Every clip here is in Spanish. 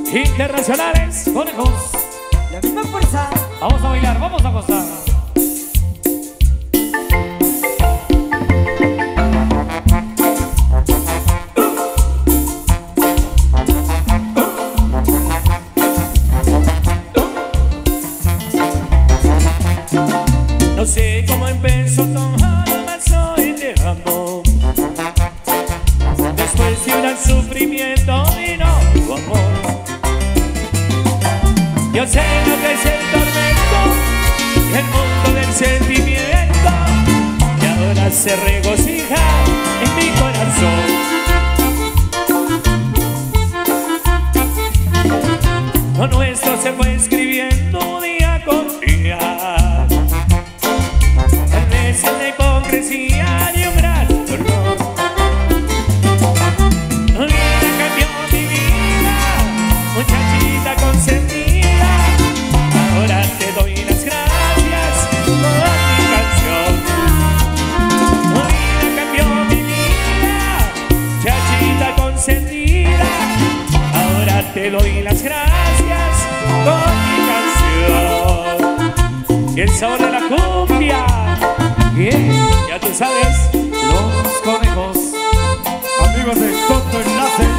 Internacionales, conejos. La misma fuerza. Vamos a bailar, vamos a gozar. No sé cómo empezó todo, me soy de amor. Después de un gran sufrimiento vino tu amor. Yo sé lo que es el tormento, el mundo del sentimiento, y ahora se regocija en mi corazón. Lo nuestro se fue escribiendo día con día. Tal vez en la hipocresía de un gran dolor. Olvida, cambió mi vida, muchachita consentida. Ahora te doy las gracias por mi canción. Olvida, cambió mi vida, muchachita consentida. Ahora te doy las gracias por mi canción. Y el sabor de la cumbia, ya tú sabes, los conejos. Amigos de Tonto Enlace.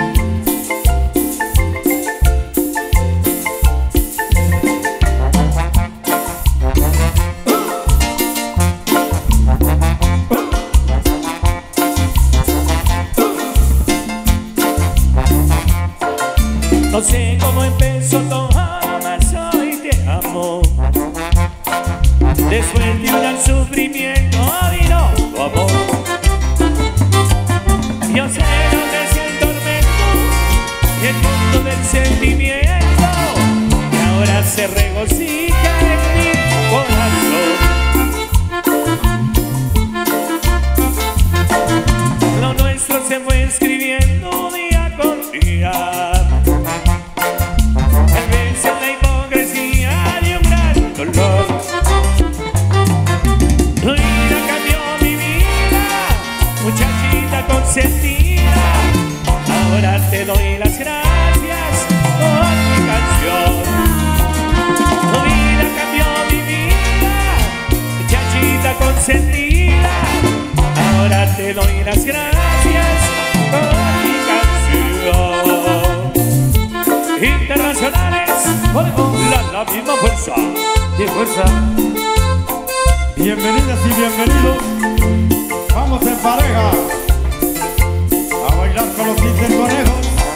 No sé cómo empezó todo, mas hoy te amo. Después de un gran sufrimiento vino tu amor. Yo sé lo que es el tormento, el mundo del sentimiento, y ahora se regocija en mi corazón. Lo nuestro se fue escribiendo día con día. Tal vez en la hipocresía de un gran dolor. Tu vida cambió mi vida, muchachita consentida. Ahora te doy las gracias por mi canción. Tu vida cambió mi vida, muchachita consentida. Ahora te doy las gracias por mi canción. Internacionales, la misma fuerza. ¡Qué fuerza! Bienvenidas y bienvenidos. Vamos en pareja a bailar con los 15 conejos.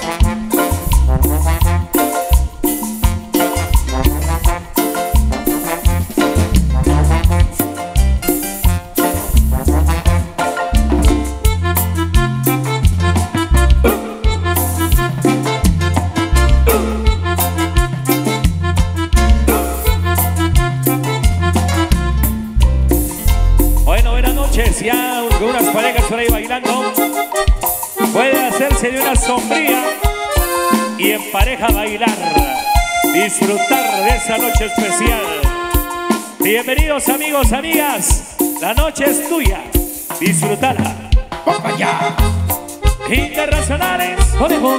Ya con unas parejas por ahí bailando, puede hacerse de una sombría y en pareja bailar, disfrutar de esa noche especial. Bienvenidos amigos, amigas, la noche es tuya, disfrutala. ¡Vamos allá! Internacionales, conejos.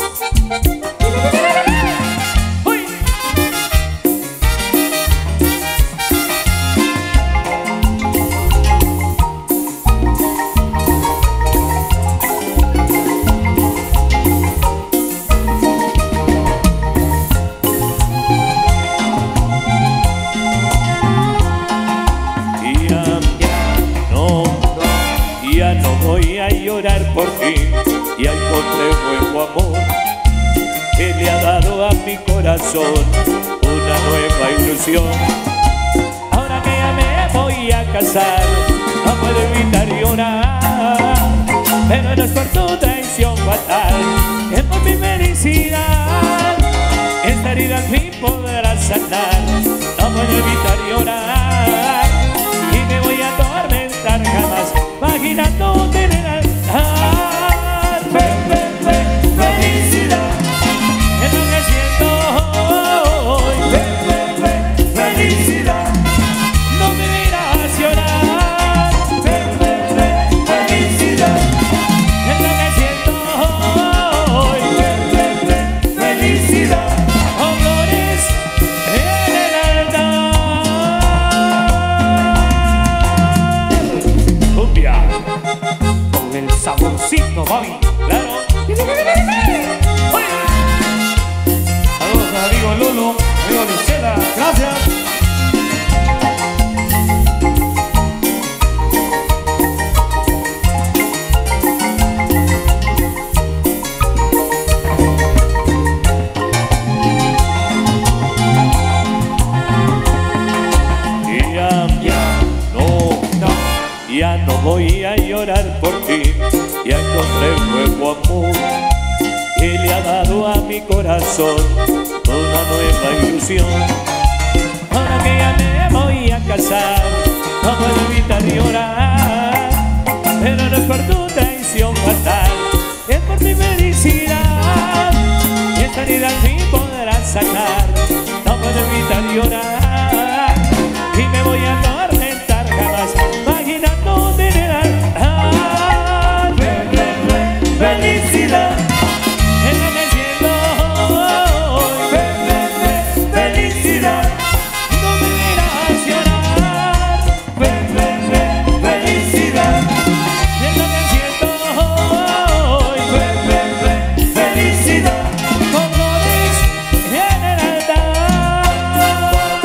Ya no voy a llorar por ti, y al nuevo amor que le ha dado a mi corazón una nueva ilusión. Ahora que ya me voy a casar, no puedo evitar llorar, pero no es por tu traición fatal, es por mi felicidad. Esta herida al fin podrá sanar, no puedo evitar llorar, y me voy a atormentar jamás imaginando tener altar. Felicidad es lo que siento hoy. Felicidad no me dirás llorar. Felicidad es lo que siento hoy. Felicidad Saludos a amigo Lolo, amigo Lucela. Gracias. Ya no voy a llorar por ti, ya encontré nuevo amor y le ha dado a mi corazón una nueva ilusión. Ahora que ya me voy a casar, no puedo evitar llorar, pero no es por tu traición fatal, es por mi felicidad. Y esta herida al fin podrás sacar, no puedo evitar llorar y me voy a atormentar jamás. Felicidad es lo que siento hoy. Felicidad, no me verás llorar. Felicidad es lo que siento hoy. Felicidad, con flores en el altar.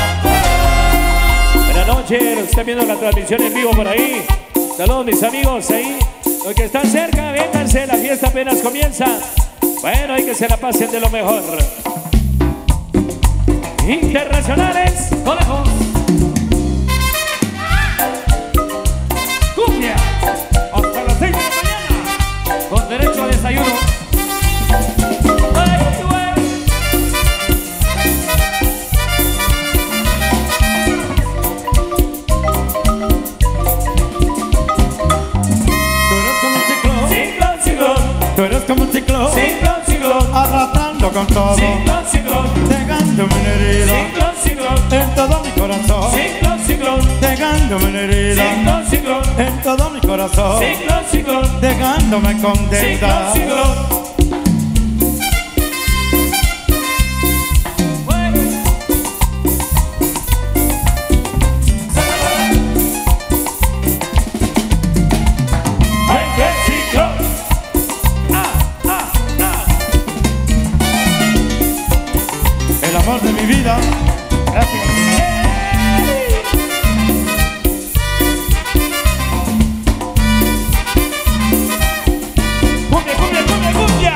Buenas noches, están viendo la transmisión en vivo por ahí. Saludos mis amigos ahí. Los que están cerca, vénganse, la fiesta apenas comienza. Bueno, hay que se la pasen de lo mejor. Internacionales, conejos. Cumbia, hasta las 6 de la mañana, con derecho a desayuno. Tú eres como un ciclón, Ciclón, ciclón, arrastrando con todo, ciclón, ciclón, dejándome una herida ciclón, ciclón, en todo mi corazón, ciclón, ciclón, dejándome una herida ciclón, ciclón, en todo mi corazón, ciclón, ciclón, dejándome contenta. ciclón, ciclón. El amor de mi vida. Gracias. ¡Cumbia, cumbia, cumbia, cumbia!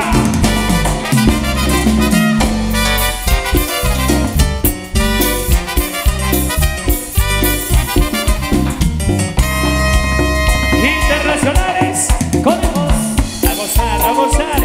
Internacionales, conejos, a gozar, a gozar.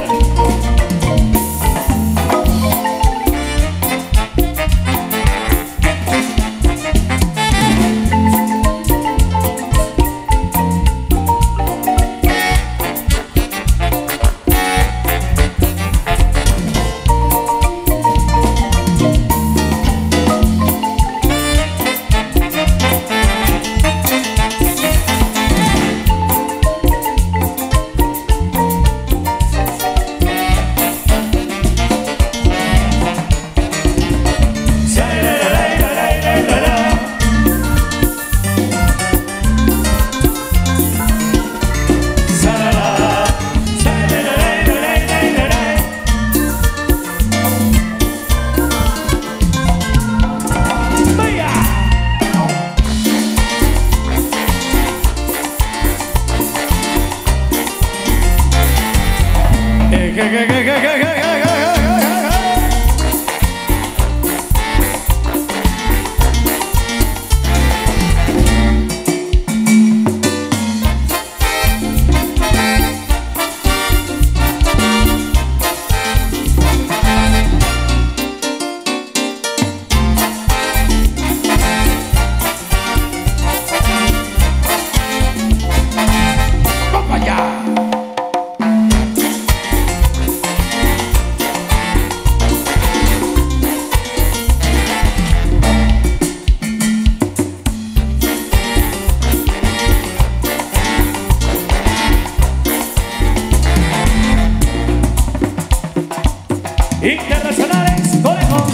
Internacionales, conejos.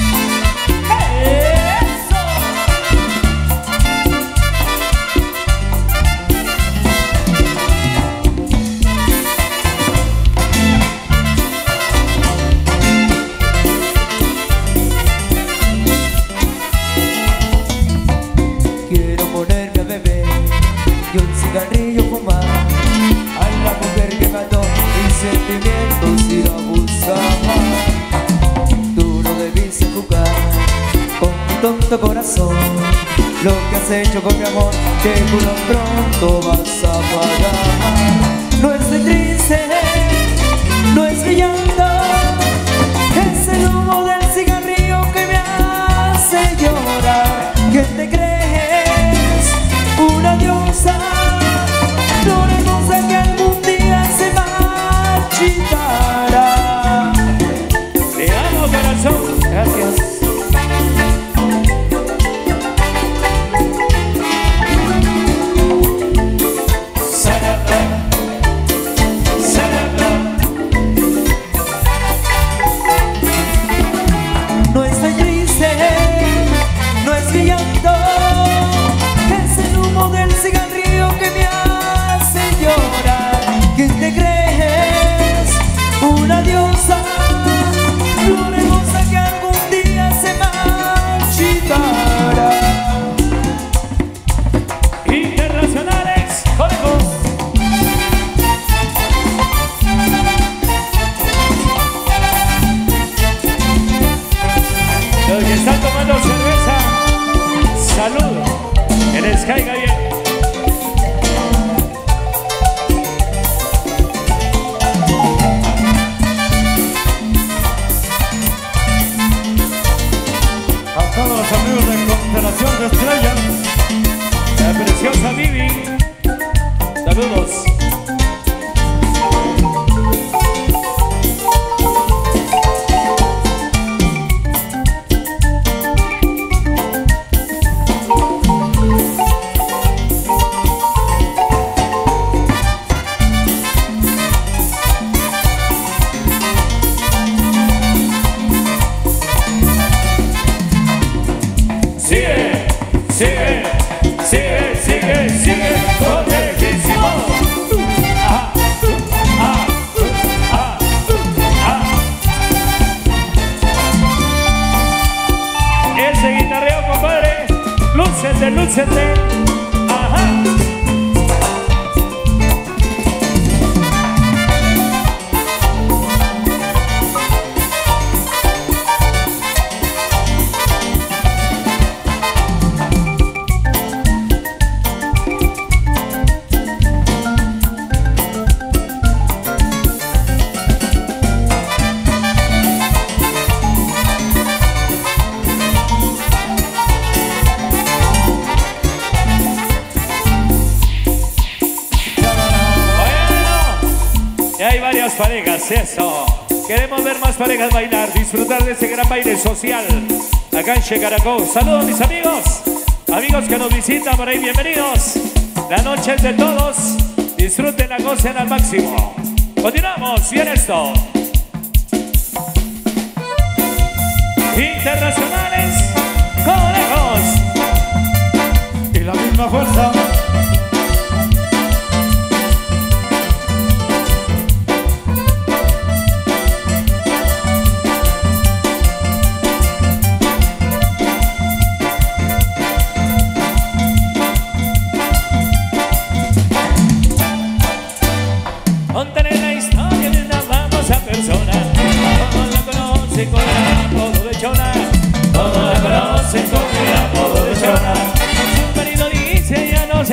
¡Eso! sentimientos ir a buscar. Tú no debiste jugar con tu tonto corazón. Lo que has hecho con mi amor, que pronto vas a pagar. No estoy triste, no estoy llanto, es el humo del cigarrillo que me hace llorar. ¿Qué te crees? Una diosa, flor hermosa que algún día se marchitará. Te amo, corazón. Gracias. Los que están tomando cerveza, salud, que les caiga bien. A todos los amigos de Constelación de Estrellas, La preciosa Vivi, saludos. Sigue, sigue, sigue, sigue, sigue, contentísimo. Ese guitarreo, compadre, lúcete, lúcete. Ajá. Hay varias parejas, eso. Queremos ver más parejas bailar, disfrutar de este gran baile social acá en Checaracó. Saludos mis amigos, amigos que nos visitan por ahí, bienvenidos. La noche es de todos, disfruten, la gocen al máximo. Continuamos, bien esto. Internacionales, conejos. y la misma fuerza. Contaré la historia de una famosa persona. Todos la conocen con el apodo de Chona. Todos la conocen con el apodo de Chona. Su marido dice ya no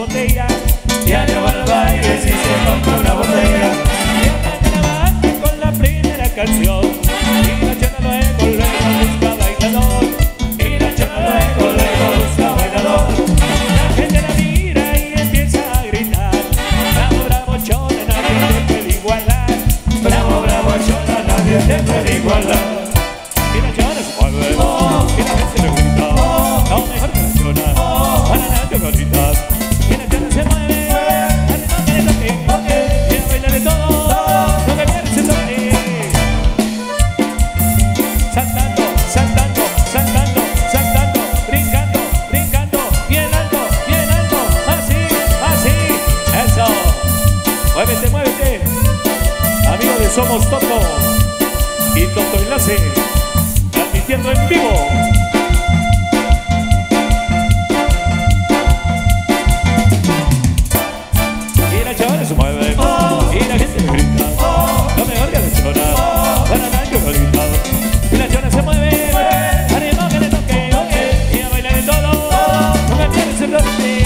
botella, ya no va al baile si se compra una botella. Y mañana va con la primera canción, y la chana luego busca bailador, y la chana luego busca bailador. La gente la mira y empieza a gritar, bravo, bravo, chona, nadie te puede igualar. Bravo, bravo, chona, nadie te puede igualar. Y la chona se mueve, y la gente le grita, no mejor que la chona, para la chocolita. Y la chona se mueve, al ritmo que le toque, y a bailar de todo, no me pierdes el toque. Saltando, saltando, saltando, saltando, brincando, brincando, bien alto, así, así, eso. Muévete, muévete. Amigos de Somos Toto y Toto Enlace, transmitiendo en vivo. Y la chona se mueve, y la gente grita, lo mejor que la chona, para la chocolita. Y la chona se mueve, al ritmo que le toque, y a bailar de todo, no me pierdes el norte.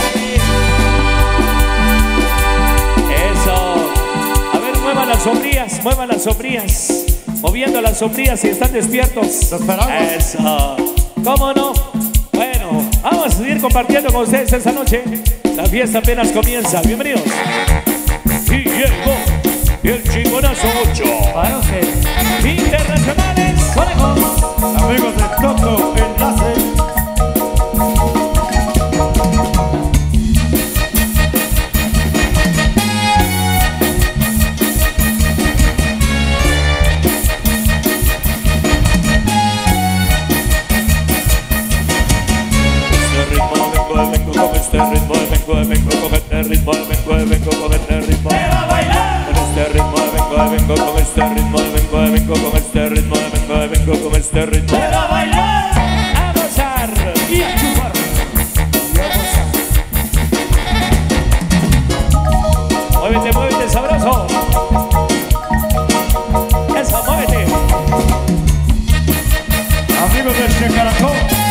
Eso. A ver, muevan las sombrías, moviendo las sombrías si están despiertos. Te esperamos. Eso. ¿Cómo no? Bueno, vamos a seguir compartiendo con ustedes esta noche. La fiesta apenas comienza. Bienvenidos. Y llegó el Chingonazo 8. Para ustedes. Internacionales. Amigos de Toto Enlace. Este ritmo, vengo con este ritmo, vengo con este ritmo. ¡Pero a bailar! Con este ritmo, vengo con este ritmo, vengo con este ritmo, vengo con este ritmo. ¡Pero a bailar! ¡A gozar! ¡Y a chupar! Muévete, muévete, sabroso. Eso, muévete. Amigos del Checaracó.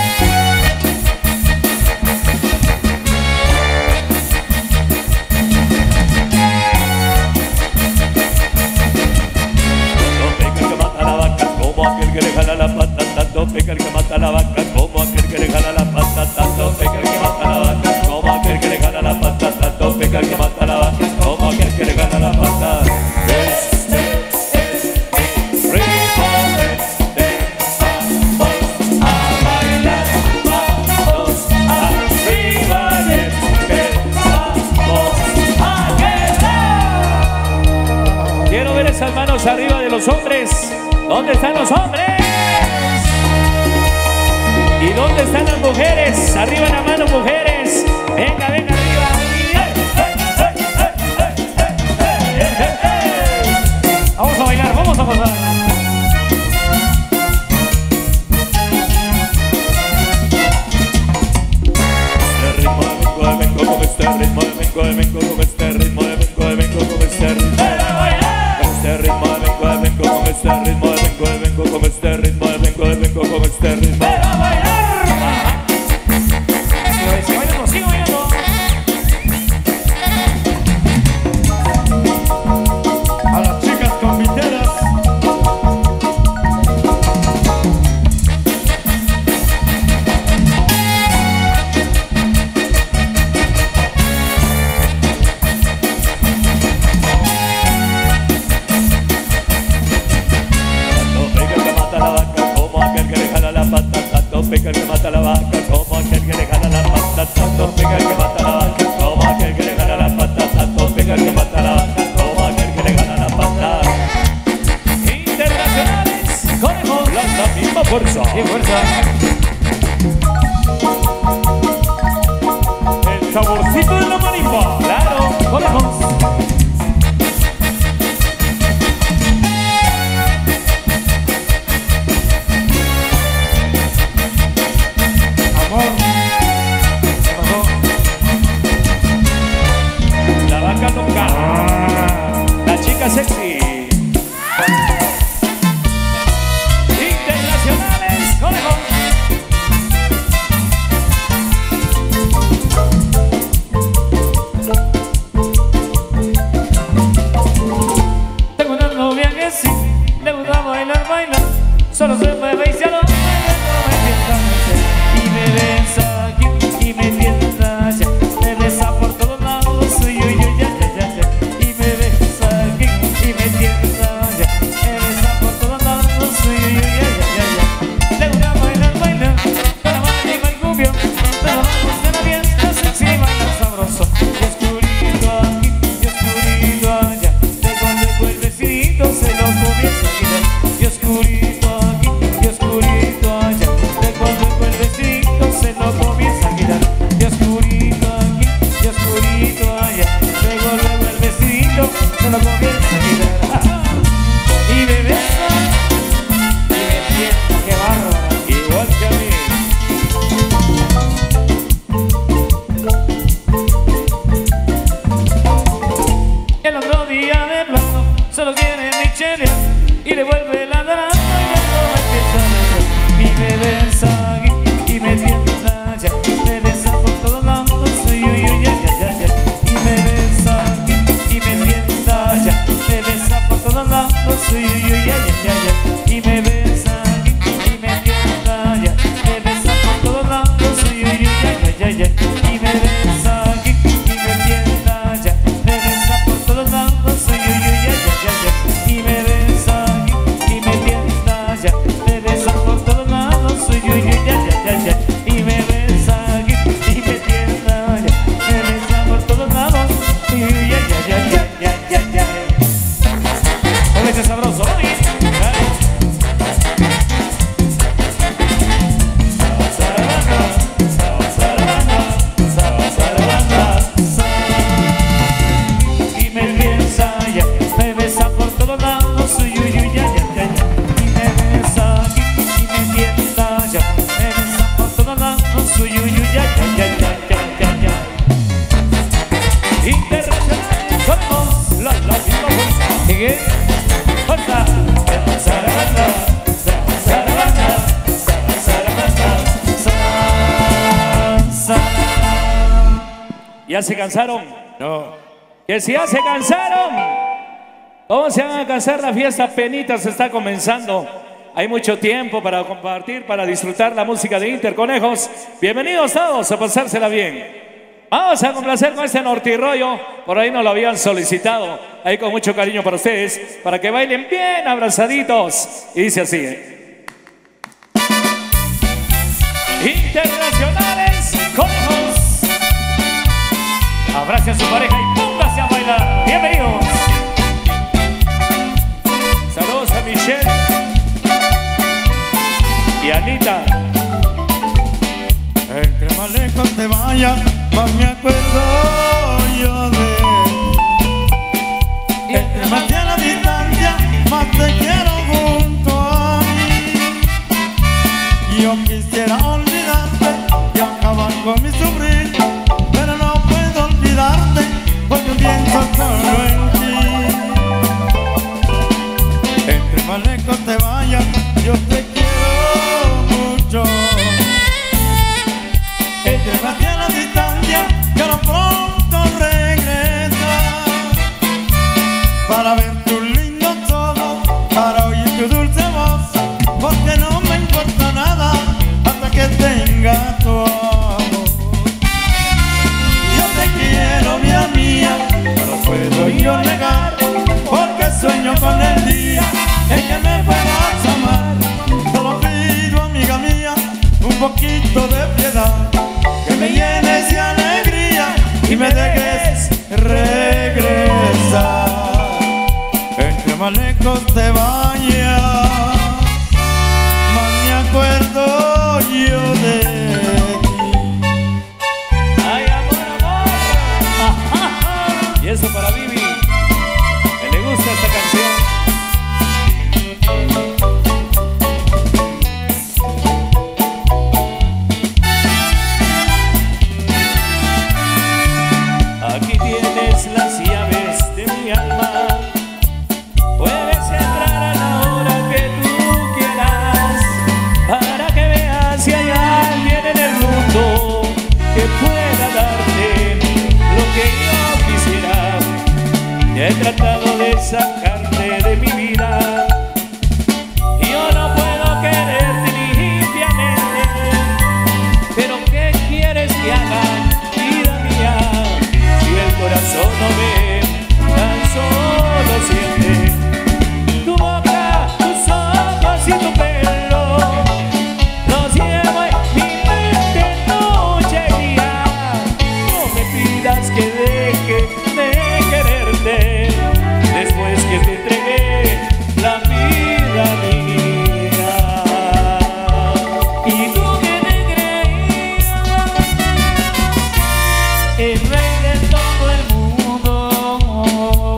Que le jala la pata, tanto peca el que mata la vaca, como aquel que le jala la pata, tanto peca el que mata la vaca, como aquel que le jala la pata, tanto peca el que mata la vaca, como aquel que le jala la pata. Este es mi ritmo, vamos a bailar, vamos arriba y empezamos a quedar. Quiero ver esas manos arriba de los hombres. ¿Dónde están los hombres? ¿Y dónde están las mujeres? Arriba la mano, mujeres. Venga, venga, arriba. Vamos a bailar, vamos a pasar. Este ritmo, vengo con este ritmo, vengo con este ritmo, vengo con este ritmo. ¡Para bailar! Con este ritmo, vengo con este ritmo, vengo con este ritmo, vengo con este ritmo. ¡Pero a bailar! Sigo bailando, sigo bailando. A las chicas conviteras. internacional, somos la misma fuerza. ¿Sigue? Fuerza. Zarabanda, zarabanda, zarabanda. ¿Ya se cansaron? No. Que si ya se cansaron, ¿cómo se van a cansar? La fiesta apenas se está comenzando. Hay mucho tiempo para compartir, para disfrutar la música de Interconejos. Bienvenidos todos a pasársela bien. Vamos a complacer con este nortirroyo. Por ahí nos lo habían solicitado. Ahí con mucho cariño para ustedes, para que bailen bien abrazaditos. Y dice así, Internacionales Conejos. Abrace a su pareja y póngase a bailar. Bienvenidos. Saludos a Michelle y Anita. Entre más lejos te vayas, más me acuerdo yo de. Entre más a la distancia, más te quiero junto a mí. Yo quisiera olvidarte y acabar con mi sufrir, pero no puedo olvidarte porque pienso solo en ti. Entre más lejos te vayas, yo te quiero mucho. Entre más a la distancia, que no pronto regresa para ver tus lindos ojos, para oír tu dulce voz, porque no me importa nada hasta que tenga tu amor. Yo te quiero, vida mía, no puedo yo negar, porque sueño con el día en que me puedas amar. Solo pido, amiga mía, un poquito de piedad, que me llenes de alegría y me dejes regresar. Entre más lejos te vayas, más me acuerdo yo de ti. Ay, amor, amor. Y eso para Vivi, que le gusta esta canción. Aquí tienes las llaves de mi alma. Puedes entrar a la hora que tú quieras, para que veas si hay alguien en el mundo que pueda darte lo que yo quisiera. Ya he tratado de sacarte de mi vida. Yo no puedo quererte limpiamente, pero ¿qué quieres que haga, vida mía? Si el corazón no ve, tan solo siente tu boca, tus ojos y tu pelo. Los llevo en mi mente noche y día. No me pidas que deje de quererte después que te entregué la vida mía. Y tú que te creías el rey de todo el mundo.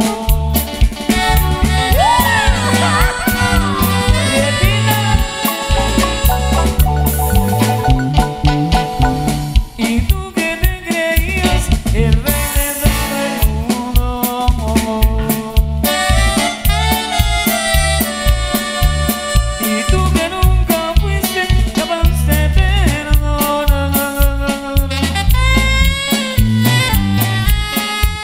Y tú que te creías el rey de todo el mundo. Y tú que nunca fuiste capaz de perdonar.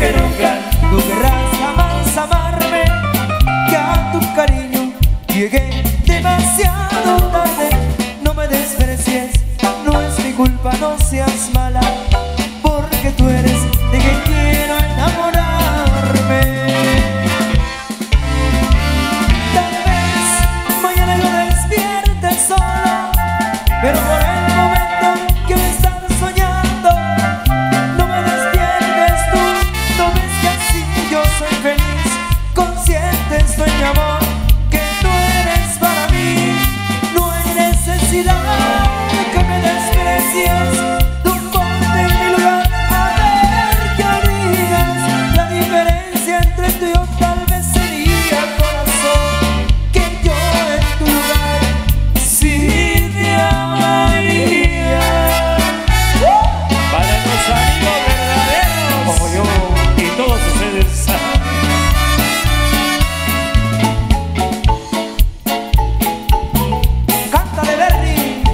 que nunca tú querrás jamás amarme, que a tu cariño llegué demasiado tarde. No me desprecies, no es mi culpa, no seas mala, porque tú eres de quien quiero enamorarme. Tal vez mañana yo despierte sola, pero por el momento que me estás soñando, no me despiertes tú. No ves que así yo soy feliz, consciente estoy, mi amor, que tú eres para mí. No hay necesidad de que me desprecies. Tú ponte en mi lugar, a ver qué harías. La diferencia entre tú y yo tal vez sería, corazón, que yo en tu lugar sí te amaría. para los amigos verdaderos Como yo. y todos ustedes. Cántale, Berry.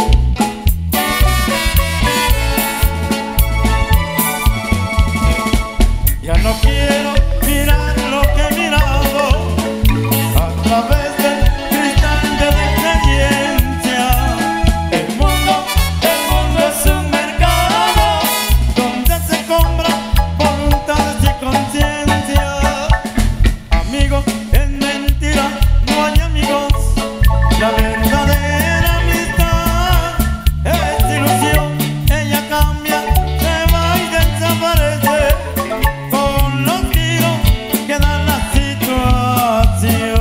Ya no quiero mirar lo que he mirado a través del cristal de la experiencia. El mundo es un mercado donde se compra voluntades y conciencia. Amigos, es mentira, no hay amigos. La verdadera amistad es ilusión. Ella cambia, se va y desaparece con los giros que da la situación.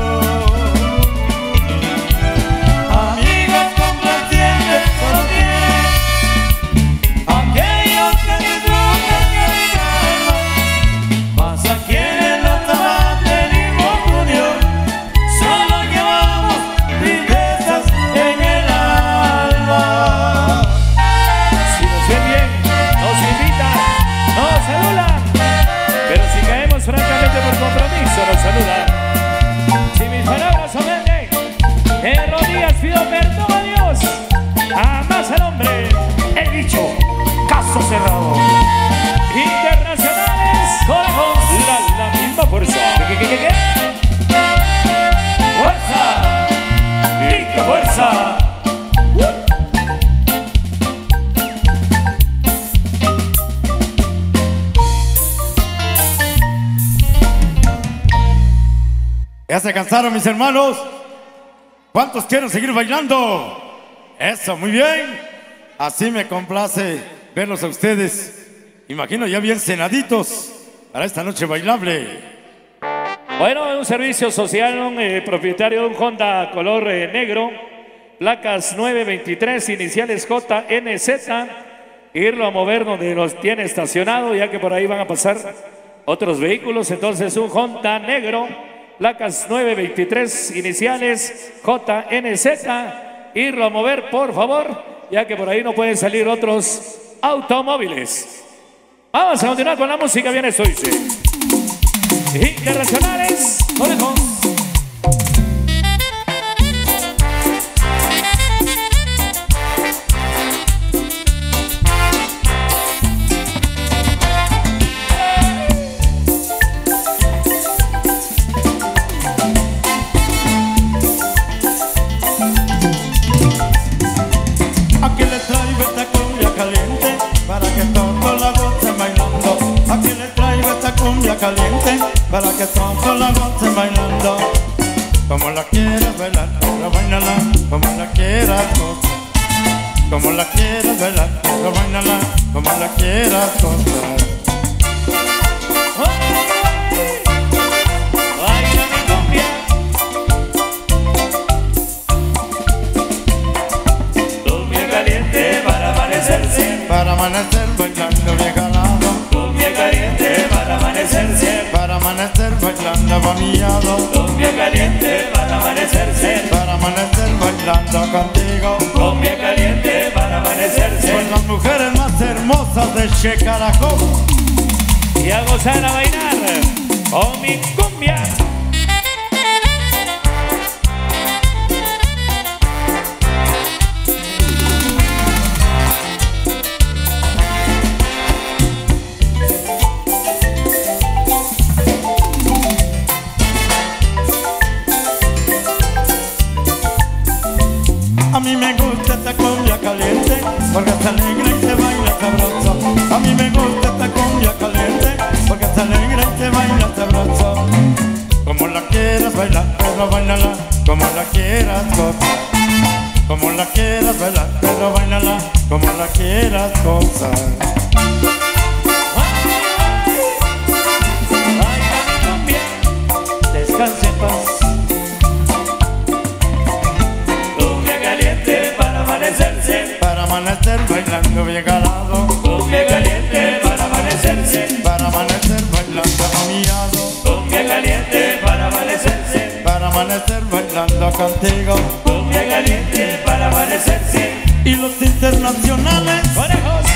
Amigos complacientes solo tienen aquellos que disfrutan y ayudan, mas a quienes no trabajan ni infortunio, solo llevamos tristezas en el alma. Si nos ve bien, nos invitan, nos saludan. Pero si caemos francamente por compromiso, nos saludan. Si mis palabras ofenden, en rodillas pido perdón a Dios. Jamás al hombre he dicho, caso cerrado. Internacionales, con la misma fuerza. ¿Qué? ¡Fuerza! ¡Y qué fuerza! ¿Ya se cansaron, mis hermanos? ¿Cuántos quieren seguir bailando? Eso, muy bien. Así me complace verlos a ustedes. Imagino ya bien cenaditos para esta noche bailable. Bueno, un servicio social, un propietario de un Honda color negro, placas 923, iniciales JNZ, irlo a mover donde los tiene estacionado, ya que por ahí van a pasar otros vehículos. Entonces un Honda negro, placas 923, iniciales JNZ, irlo a mover, por favor, ya que por ahí no pueden salir otros automóviles. Vamos a continuar con la música, bien esto dice. Internacionales, Torejón. Aquí les traigo esta cumbia caliente para que todos la gocen bailando. Aquí les traigo esta cumbia caliente para que todos la gocen bailando. Como la quieras bailar, la bailala, como la quieras gozar. Como la quieras bailar, la bailala, como la quieras gozar. Baila mi cumbia. Cumbia caliente para amanecerse. Para amanecer bailando bien jalado. Cumbia caliente para amanecerse. Para amanecer bailando abamillado. Cumbia caliente para amanecerse. Para amanecer bailando contigo. Cumbia caliente para amanecerse. Con las mujeres más hermosas de Checaracó. Y a gozar, a bailar con mi cumbia. pero bailala como la quieras gozar. Como la quieras bailar, pero bailala como la quieras gozar. Descanse en paz. Cumbia caliente para amanecerse. Para amanecer bailando bien calado. Cumbia caliente para amanecerse. Para amanecer bailando mamiado. Cumbia caliente para amanecerse. Para amanecer bailando contigo. Cumbia caliente para amanecerse. Y los internacionales. ¡Conejos!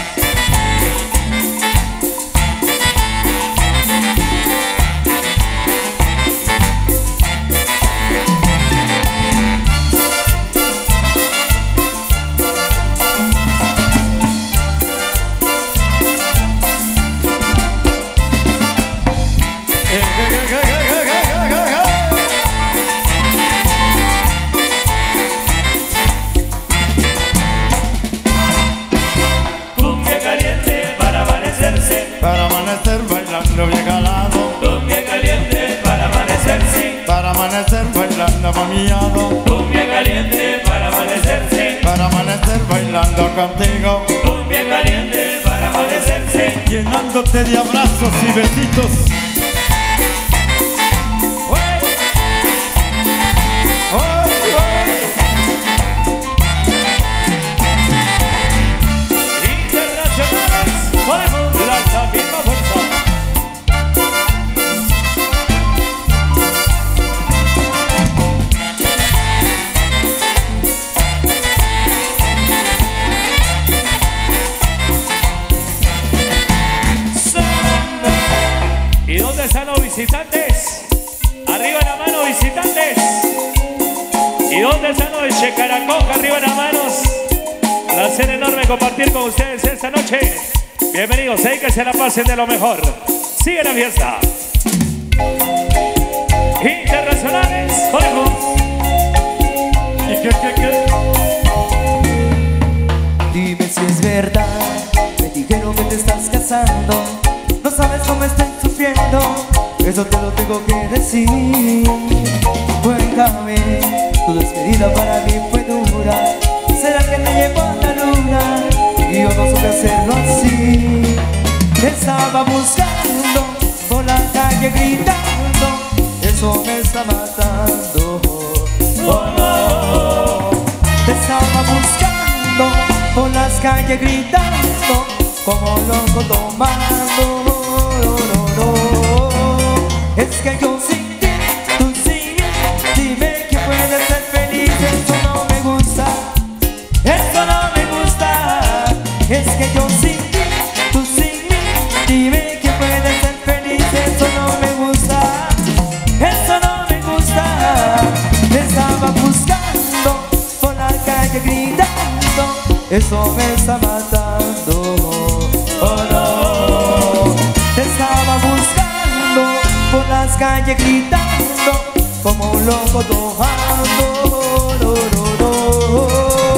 Para amanecer bailando bien calado. Cumbia caliente para amanecerse. Para amanecer bailando mamiado. Cumbia caliente para amanecerse. Para amanecer bailando contigo. Cumbia caliente para amanecerse. Llenándote de abrazos y besitos. Internacionales, ponemos la misma fuerza. ¿Y dónde están los visitantes? Arriba la mano, visitantes. ¿Y dónde están los de Checaracoja? Arriba las manos. Placer enorme compartir con ustedes esta noche. Bienvenidos, ahí que se la pasen de lo mejor. Sigue la fiesta. Internacionales, conejos. ¿Y qué? Dime si es verdad, me dijeron que te estás casando. No sabes cómo estoy sufriendo, eso te lo tengo que decir. Cuéntame, tu despedida para mí fue dura. ¿Será que te llevó a la luna? Y yo no supe hacerlo así. Te estaba buscando por la calle gritando, eso me está matando. Oh no. Te estaba buscando por las calles gritando, como loco tomando. Es que yo sin ti, tú sin mí, dime que puedes ser feliz. Eso no me gusta, eso no me gusta. Es que yo sin ti, tú sin mí, dime que puedes ser feliz. Eso no me gusta, eso no me gusta. Te estaba buscando por la calle gritando, eso me está matando. Oh no. Te estaba buscando por las calles gritando, como un loco tomando. No, no, no.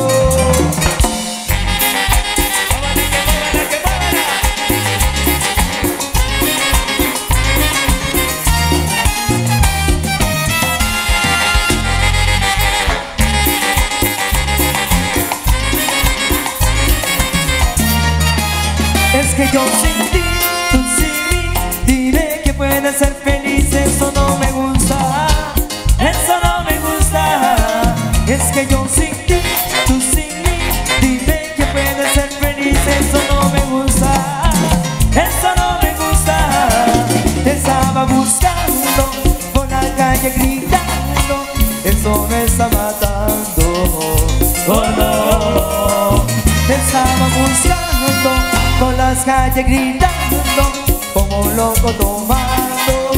Es que yo sin ti, tú sin mí, dime que puedes ser feliz. Eso no me gusta, eso no me gusta. Es que yo sin ti, tú sin mí, dime que puedes ser feliz. Eso no me gusta, eso no me gusta. Te estaba buscando por la calle gritando, eso me está matando. Oh no. Te estaba buscando por las calles gritando, como un loco tomando.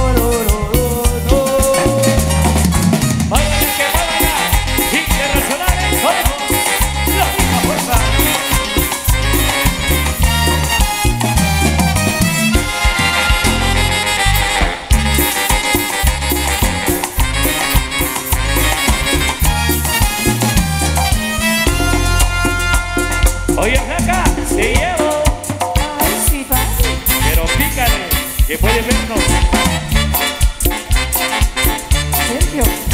Oye, que baila, internacionales, conejos, la misma fuerza. Oye, flaca, te llevo. Ay, sí, papi. Pero pícale, que puede vernos. Sergio.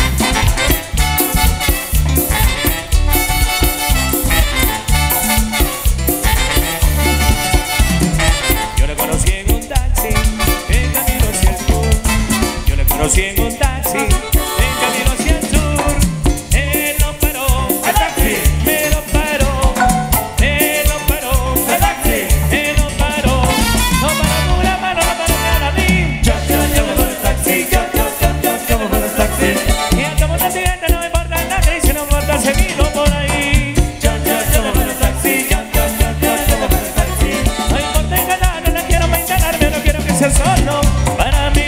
conocí en un taxi, en camino hacia el sur. Él no paró, el taxi, me lo paró. Él no paró, el taxi, él no paró. No paró una mano, no paró para mí. Yo me voy el taxi, yo me voy el taxi. Y estamos en accidente, no me importa nada, y si no importa seguirlo por ahí. Yo me voy el taxi, yo me voy el taxi. No importa engañar, no quiero engañarme, no quiero que sea solo para mí.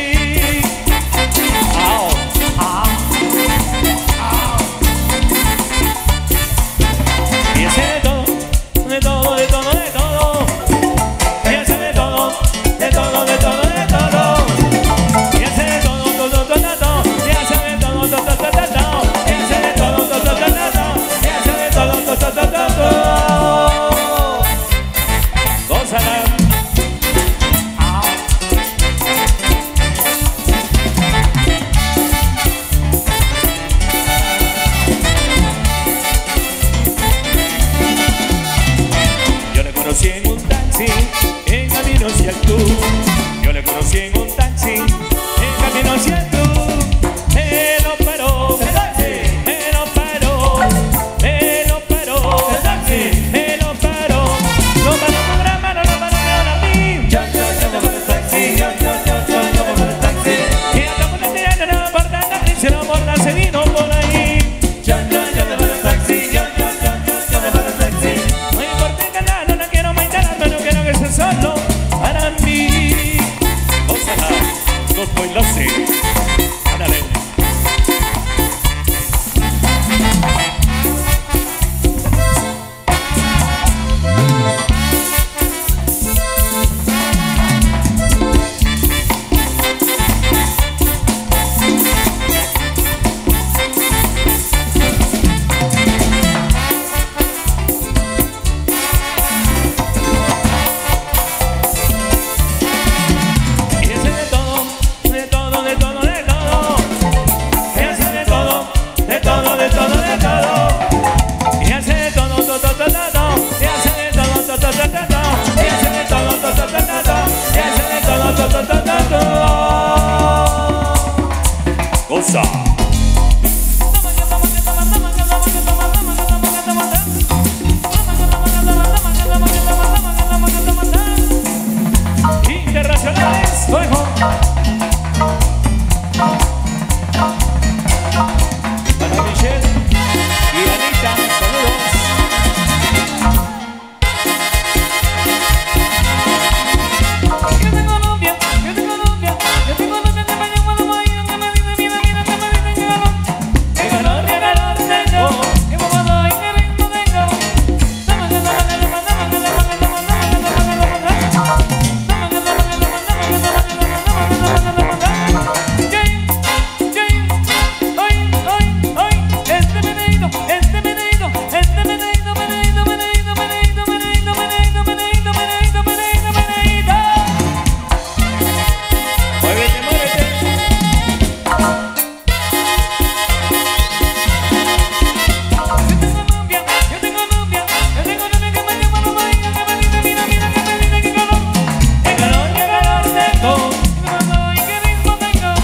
Au, au, au. Y ese de todo, de todo, de todo, de todo. Y ese de todo, de todo, de todo, de todo. Y ese de todo, todo, todo, todo. Y ese de todo, todo, todo, todo. Y ese de todo, todo, todo, todo. Y ese de todo, todo, todo, todo. Gózala. Yo le conocí en un taxi, en camino hacia el tour. Yo le conocí en un taxi, en camino hacia el tour. Me lo paró, el taxi, me lo paró, me lo paró, el taxi, me lo paró. No paró con gran mano, no paró ahora a mí. Yo me voy el taxi, yo me voy el taxi. Y estamos en el día, no importa nada, si no importa seguirnos por ahí. Yo me voy el taxi, yo me voy el taxi. No importa engañar, no quiero maintarme, no quiero que sea solo para mí. Ojalá, no voy lo sé. Ándale. Y ese de todo, de todo, de todo, de todo. Y ese de todo, de todo, de todo, de todo. Y ese de todo, todo, todo, todo. Y ese de todo, todo, todo, todo. Y ese de todo, todo, todo, todo. Y ese de todo, todo, todo, todo. Goza. Internacionales, ojo. Para Michelle y Anita, saludos. Yo tengo novia, yo tengo novia, yo tengo novia que me llama la mañana, que me dice, mira, mira, que me dice que calor. Que calor, que calor tengo, que mamá, y que ritmo tengo. Muévete, muévete. Yo tengo novia, yo tengo novia, yo tengo novia que me llama la mañana, que me dice, mira, mira, que me dice que calor. Que calor, que calor tengo, que mamá, y que ritmo tengo.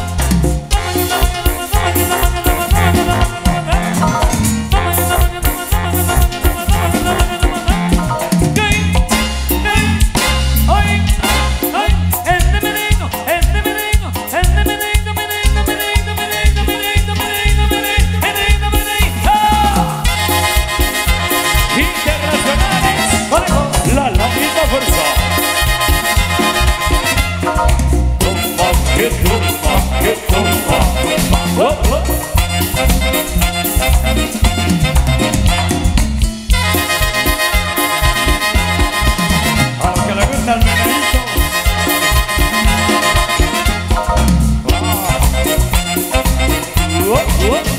Internacionales, la misma fuerza. Tumba, que tumba, que tumba. Oh, oh. A los que les gusta el meneíto. Oh, oh.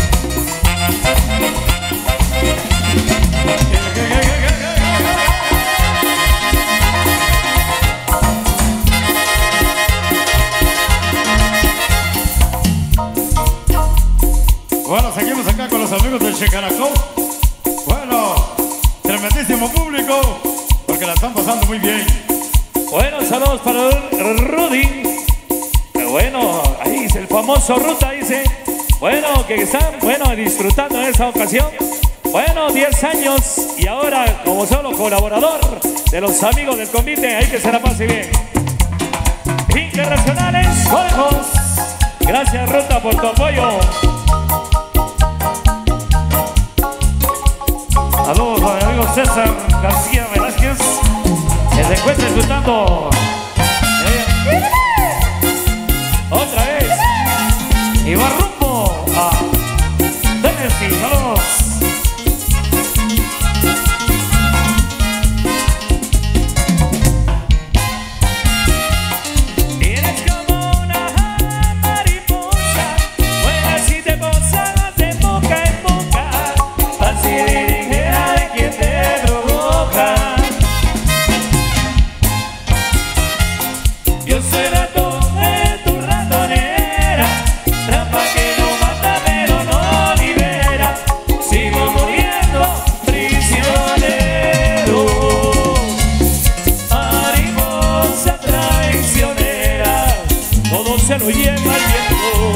Bueno, seguimos acá con los amigos del Checaracó. Bueno, tremendísimo público, porque la están pasando muy bien. Bueno, saludos para Rudy. Bueno, ahí dice el famoso Ruta, dice, bueno, que están, bueno, disfrutando en esta ocasión. Bueno, 10 años y ahora como solo colaborador de los amigos del convite, hay que se la pase bien. Internacionales, Conejos. Gracias, Ruta, por tu apoyo. Saludos a mi amigo César García Velázquez, que se encuentra disfrutando. Otra vez. Y va rumbo a Tennessee. Saludos. Se lo lleva el viento,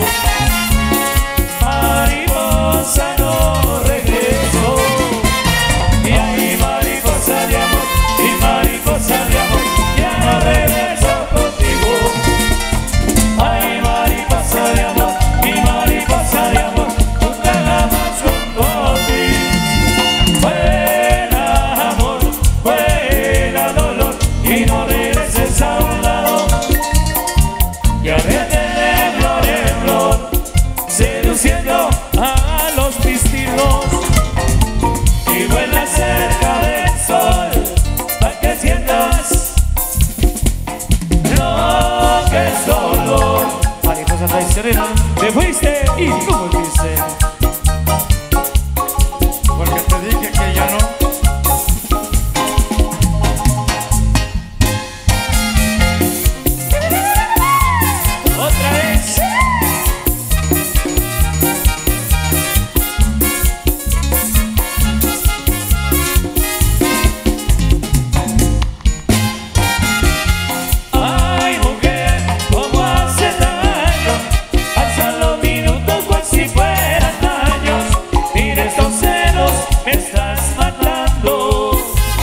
mariposa no regreso. Y ahí mariposa de amor, y mariposa de amor, ya no regreso contigo. Ay, mariposa de amor, y mariposa de amor, nunca jamás junto a ti. Fuera amor, fuera dolor, y no regreses a un lado. Ya seduciendo a los pistilos y vuela cerca del sol para que sientas lo que es dolor. Mariposa traicionera, Te fuiste y ¿cómo dice? Porque te dije que ya no. otra vez. Ay, mujer, cómo hace daño, pasan los minutos cual si fueran años. Mira estos celos, me estás matando.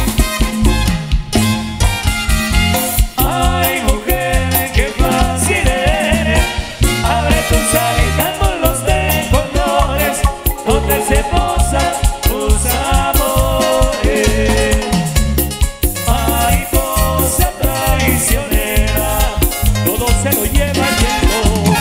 Ay, mujer, qué fácil eres. Abre tus alitas con los de colores, donde se posan tus amores. Mariposa traicionera, todo se lo lleva el tiempo.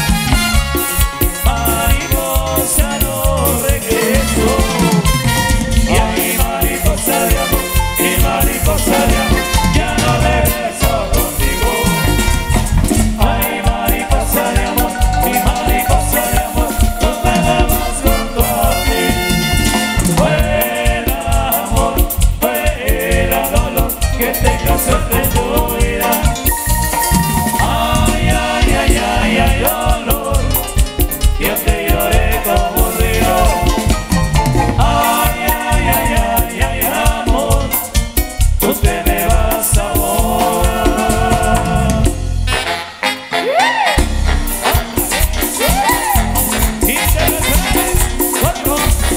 Mariposa no regreso. Y ahí mariposa de amor, y mariposa de amor, ya no regreso contigo. Ay, mariposa de amor, mi mariposa de amor, nunca jamás junto a ti. Fuera amor, fuera dolor, que tengas suerte en tu vida. Ay, ay, ay, ay, ay, dolor, yo te lloré como un río. Ay, ay, ay, ay, ay, amor, tú te me vas ahora. Internacionales, cuatro.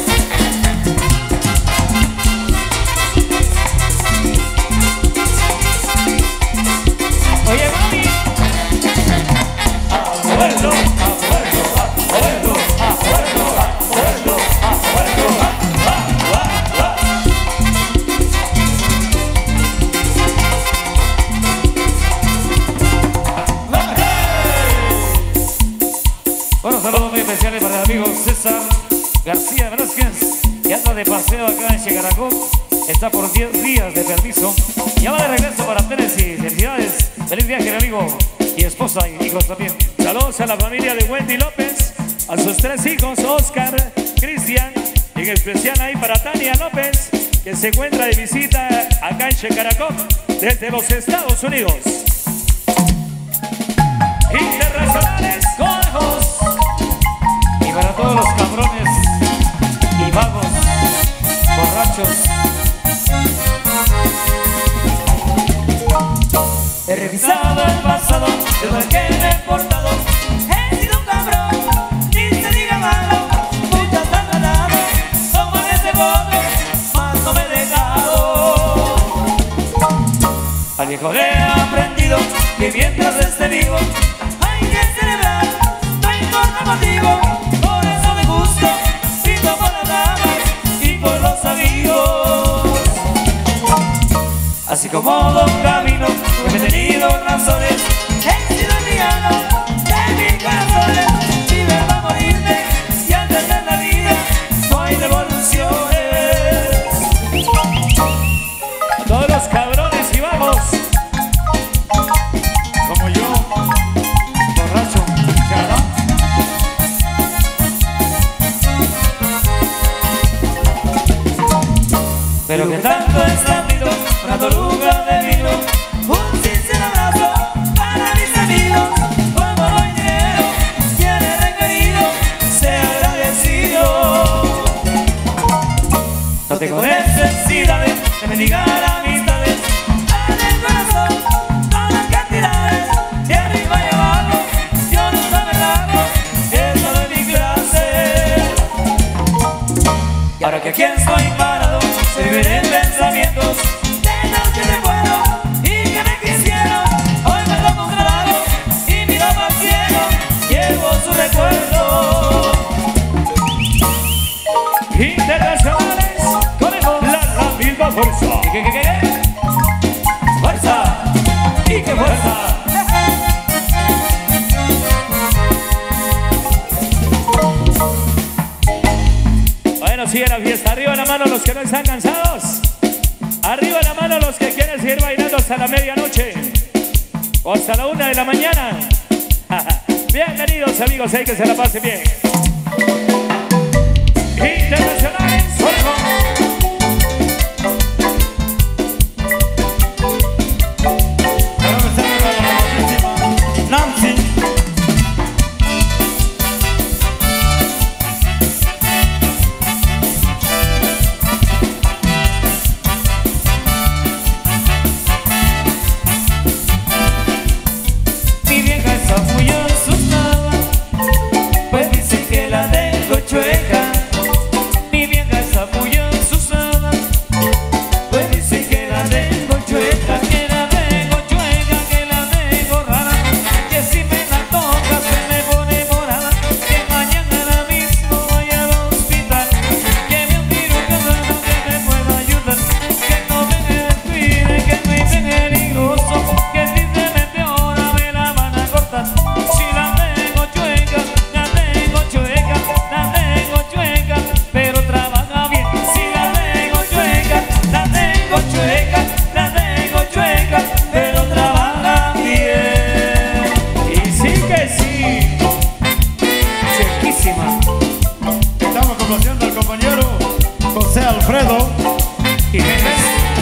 Oye, mami. Abuelo, abuelo, abuelo, abuelo, abuelo, abuelo, Bueno, saludos muy especiales para el amigo César García Velázquez, que anda de paseo acá en Chicaracó. Está por 10 días de permiso. Ya va de regreso para Tennessee. Felicidades. Feliz viaje, mi amigo. Y esposa y hijos también. Saludos a la familia de Wendy López, a sus 3 hijos, Oscar, Cristian, y en especial ahí para Tania López, que se encuentra de visita acá en Chicaracó, desde los Estados Unidos. Internacionales, Conejos. Y para todos los cabrones y vagos, borrachos. He revisado el pasado, de lo que me he portado. He sido un cabrón. incomodo camino, pues he tenido razones, he sido villano de mis corazones. Si me va a morirme y antes de la vida no hay devoluciones. A todos los cabrones y vamos. Como yo, borracho, ¿verdad? Pero que tanto es tantito, una tortuga de vino, un sincero abrazo para mis amigos. Como doy dinero, tiene requerido, sea agradecido. No tengo necesidades de mendigar amistades, en el corazón todas cantidades, de arriba y abajo, yo no sabe largo, eso de mi clase. Y ahora que aquí estoy parado, se viven pensamientos de los que me fueron y que me quisieron. Hoy me tomo un trago y miro para el cielo, llevo su recuerdo. Internacionales, Conejo, la misma fuerza. ¿Qué? ¡Fuerza! ¡Y qué fuerza! Bueno, sigue la fiesta. Arriba la mano los que no están cansados. Arriba la mano los que quieren seguir bailando hasta la medianoche o hasta la 1 de la mañana. Bienvenidos amigos, hay que se la pasen bien. Internacionales, Nancy. mi vieja está muy asustada, pues dice que la dejo chueca. Mi vieja está muy asustada, pues dice que la dejo chueca, que la dejo chueca, que la dejo rara, que si me la toca se me pone morada, que mañana mismo vaya al hospital, que me un cirujano que me pueda ayudar, que no me despide, que no es peligroso, que si se me empeora me la van a cortar. Si la dejo chueca, la dejo chueca, la dejo chueca, pero trabaja bien. Si la dejo chueca, la dejo chueca, la dejo chueca, pero trabaja bien. Y sí que sí, chequísima. Estamos complaciendo al compañero José Alfredo Jiménez.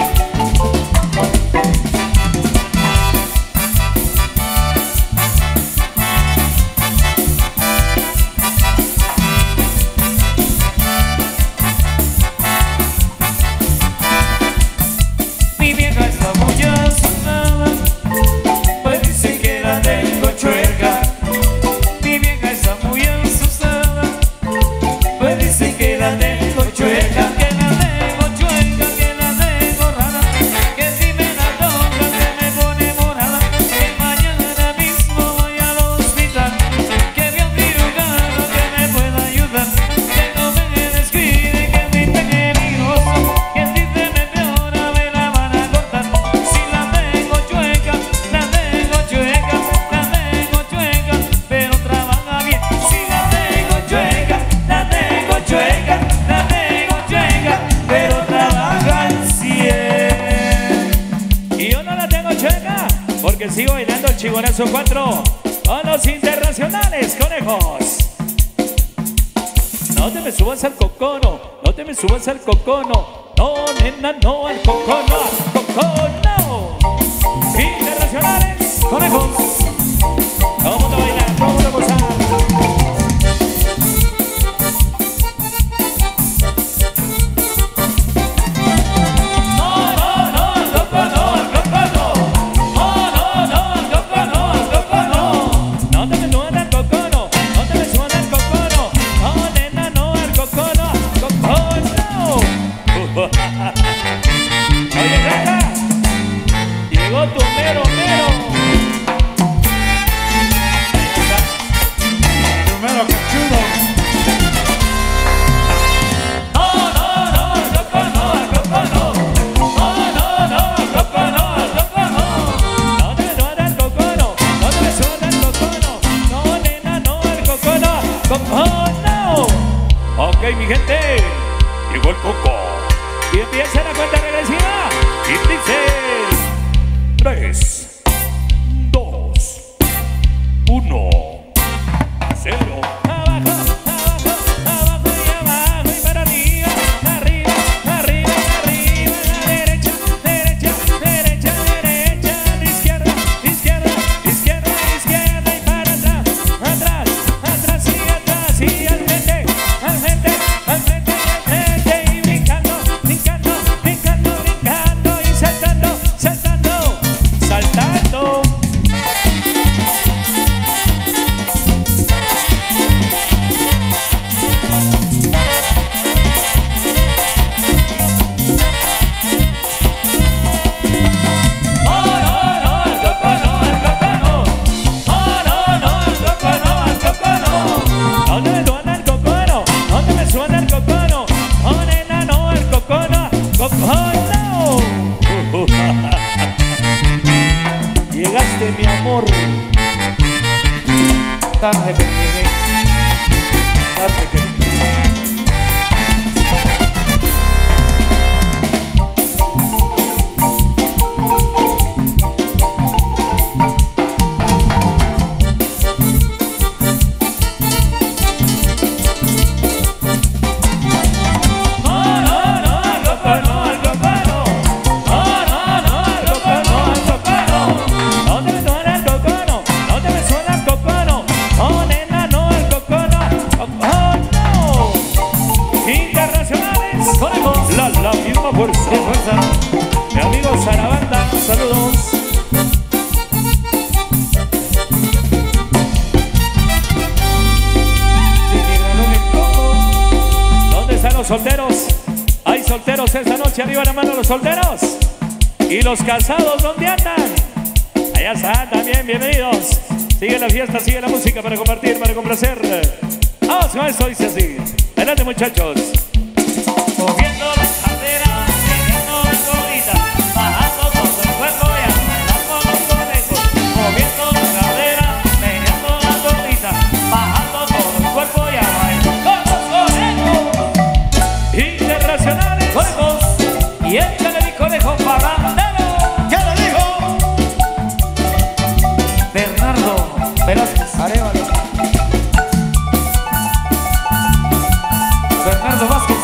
Mi vieja está muy asustada, pues dice que la tengo chueca. Mi vieja está muy asustada, pues dice que la tengo chueca, que la tengo chueca, que la tengo rara, que si me la toca se me pone morada, que mañana mismo voy al hospital, que vea un cirujano que me pueda ayudar, que no me descuide, que es muy peligroso, que si se me empeora me la van a cortar. Si la tengo chueca, la tengo chueca, la tengo chueca, pero trabaja bien. Si la tengo chueca, la tengo chueca, la tengo chueca, pero trabaja al 100. Y yo no la tengo chueca, porque sigo bailando el Chibonazo 4 con los internacionales, conejos. No te me subas al cocono, no te me subas al cocono. No, nena, no al cocono, al cocono. Internacionales, conejos. ¿Cómo te bailar? ¿Cómo te gozar? No, no, no, al cocono, al cocono. No, no, no, al cocono, al cocono. No te me subas al cocono, no te me subas al cocono. No, nena, no al cocono, al cocono. Oye, Raja, llegó tu mero mero. 1, 0. Abajo, abajo, abajo y abajo y para arriba, arriba, arriba, arriba, derecha, derecha, derecha, derecha, de izquierda, izquierda, izquierda, izquierda y para atrás, atrás, atrás y atrás y al frente, al frente, al frente, al frente y brincando, brincando, brincando, brincando y saltando, saltando, saltando. Llegaste, mi amor. Tarde que llegué, Tarde que la misma fuerza. Mi amigo Sarabanda, saludos. ¿Dónde están los solteros? ¿Hay solteros esta noche? Arriba la mano los solteros. ¿Y los casados dónde andan? Allá están también, bienvenidos. Sigue la fiesta, sigue la música para compartir, para complacer. Vamos con esto, dice así. Adelante, muchachos. Moviendo la cadera, teniendo la colita, bajando todo el cuerpo y bailando los conejos. Moviendo la cadera, teniendo la colita, bajando todo el cuerpo y bailando los conejos. Internacionales, conejos. Y échale mi conejo parrandero. ¿Qué le dijo? Bernardo Velázquez, Arevalo, Bernardo Vázquez.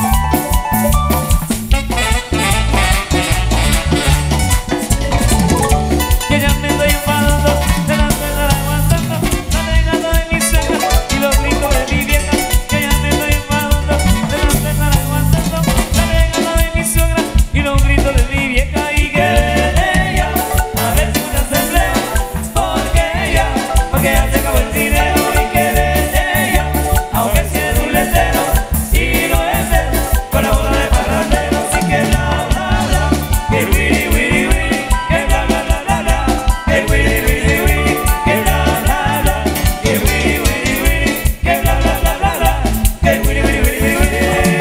Que ya me estoy enfadando, de la pena aguantando, la negada de mi suegra y los gritos de mi vieja. Que ya me estoy enfadando, de la pena aguantando, la negada de mi suegra y los gritos de mi vieja. Y que de ella, a ver si me hace empleo, porque ella se acabó el dinero. Y que de ella, aunque sea un letero, y no es él, con la bola de parranderos. Y que bla bla bla, que wiri wiri wiri, que bla bla bla bla bla, que wiri wiri wiri, que bla bla bla, que wiri wiri wiri, que bla bla bla bla bla, que wiri wiri wiri wiri.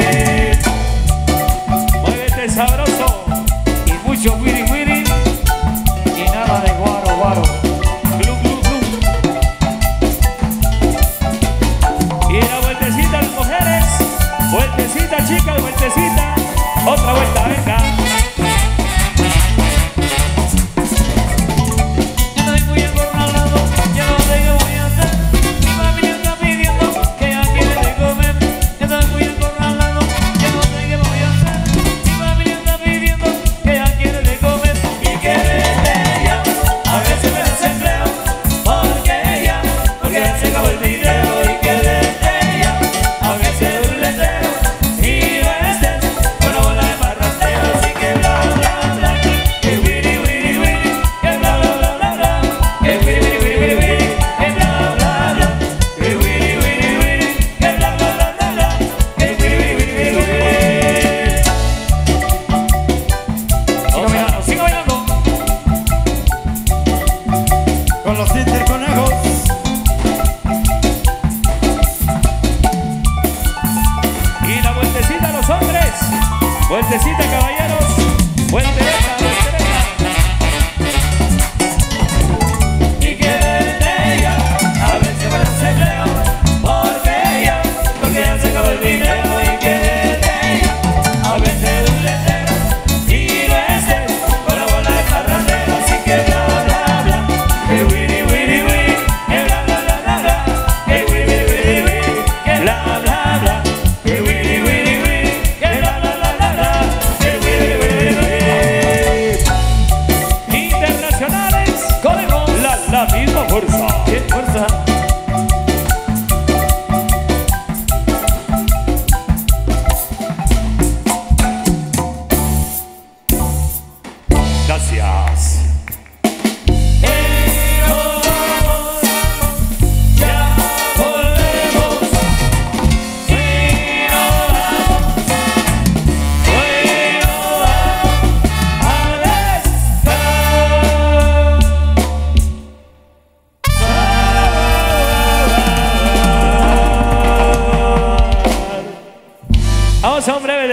Muévete sabroso Y mucho wiri wiri y nada de guaro guaro. glu glu glu. Y la vueltecita las mujeres, vueltecita chicas, vueltecita, otra vuelta, venga. Yo estoy muy acorralado, ya no sé qué voy a hacer. Mi familia está pidiendo que ya quiere de comer. Yo estoy muy acorralado, ya no sé qué voy a hacer. Mi familia está pidiendo que ya quiere de comer. Y que de ella, a ver si me hace empleo, porque ella se acabó el dinero. Y que de ella, aunque sea un letero, y no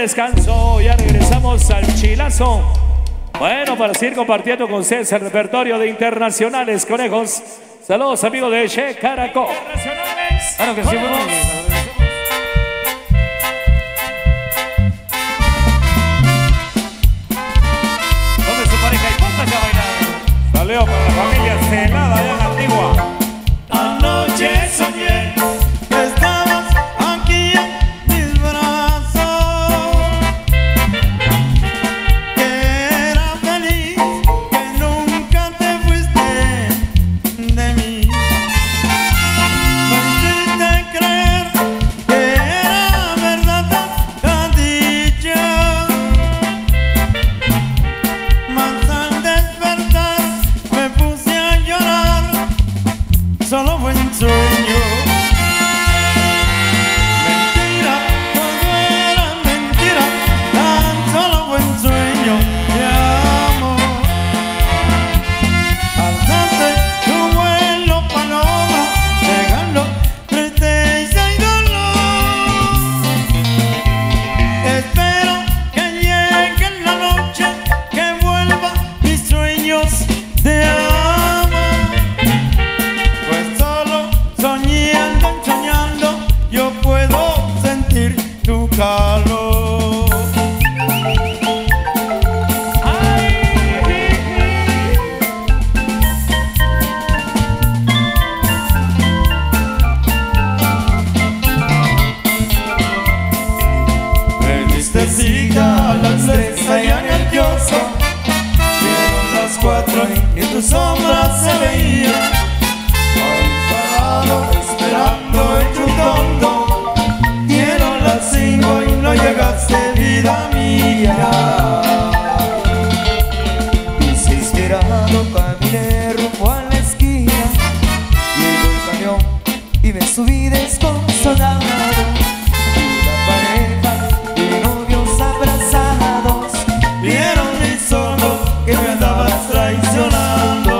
descanso. Ya regresamos al chilazo. Bueno, para seguir compartiendo con ustedes el repertorio de internacionales conejos. Saludos, amigos de Che Caracol. Claro que sí, bueno. Tome su pareja y póngase a bailar. Saludos para la familia Celada allá en la Antigua. Anoche soñé. Estabas aquí en mis brazos, que era feliz, que nunca te fuiste de mí. Me hiciste creer que era verdad tanta dicha, mas al despertar me puse a llorar. Solo fue un sueño. Mentira, todo era mentira, tan solo fue un sueño de amor. Alzaste tu vuelo, paloma, dejando tristeza y dolor. Espero que llegue la noche, que vuelva mis sueños de amor. Pues solo soñando, soñando, yo puedo sentir tu calor. Me diste cita a las 3 allá en el kiosco. Dieron las 4 y tu sombra se veía. Parado esperando hecho un tonto. Dieron las 5 y no llegaste, vida mía. Desesperado caminé rumbo a la esquina. Llegó el camión y me subí desconsolado. Una pareja de novios abrazados. Vieron mis ojos que me andabas traicionando.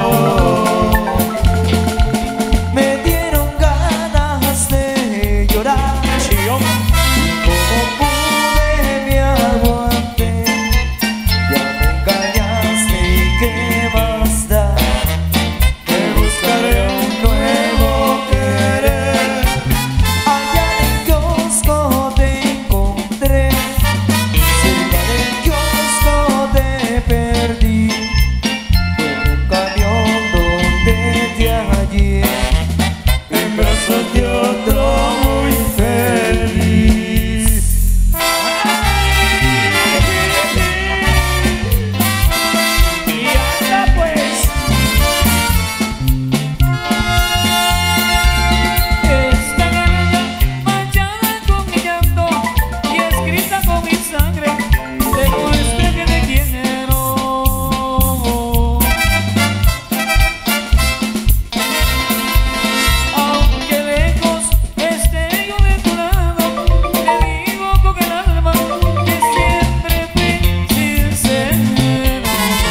Me dieron ganas de llorar. Chillón. Como pude me aguanté. Ya me engañaste y qué más da. Te buscaré un nuevo querer. Allá en el kiosco te encontré. Cerca del kiosco te perdí. Como un camión donde te hallé. En brazos de otro muy feliz. Y anda pues. Esta carta manchada con mi llanto y escrita con mi sangre demuestra que te quiero. Aunque lejos esté yo de tu lado, te digo con el alma que siempre fui sincero.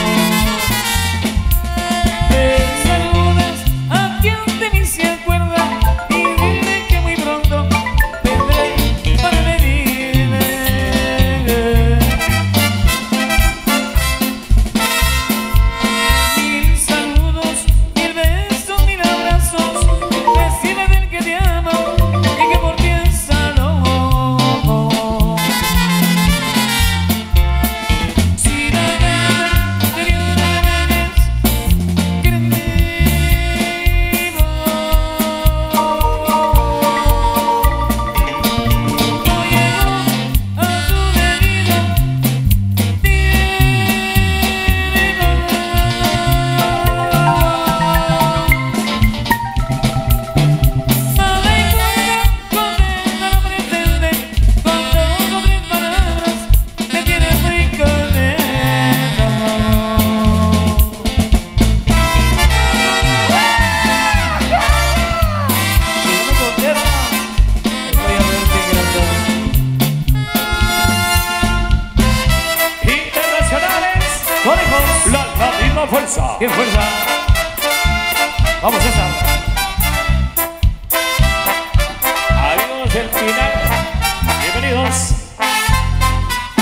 Te saludas a quien de mí se acuerda y dile que muy pronto vendré para pedirme. Mil saludos, mil besos, mil abrazos, recibe del que te ama y que por ti es salón. Si la gana te dio una vez, querido, no llegó a su debido contenta lo pretende, con dos o tres palabras me tiene muy contento. Si no me contesta, voy a ver qué Internacionales conejos. La misma fuerza. ¡Qué fuerza! Vamos, César. Amigos del final, bienvenidos.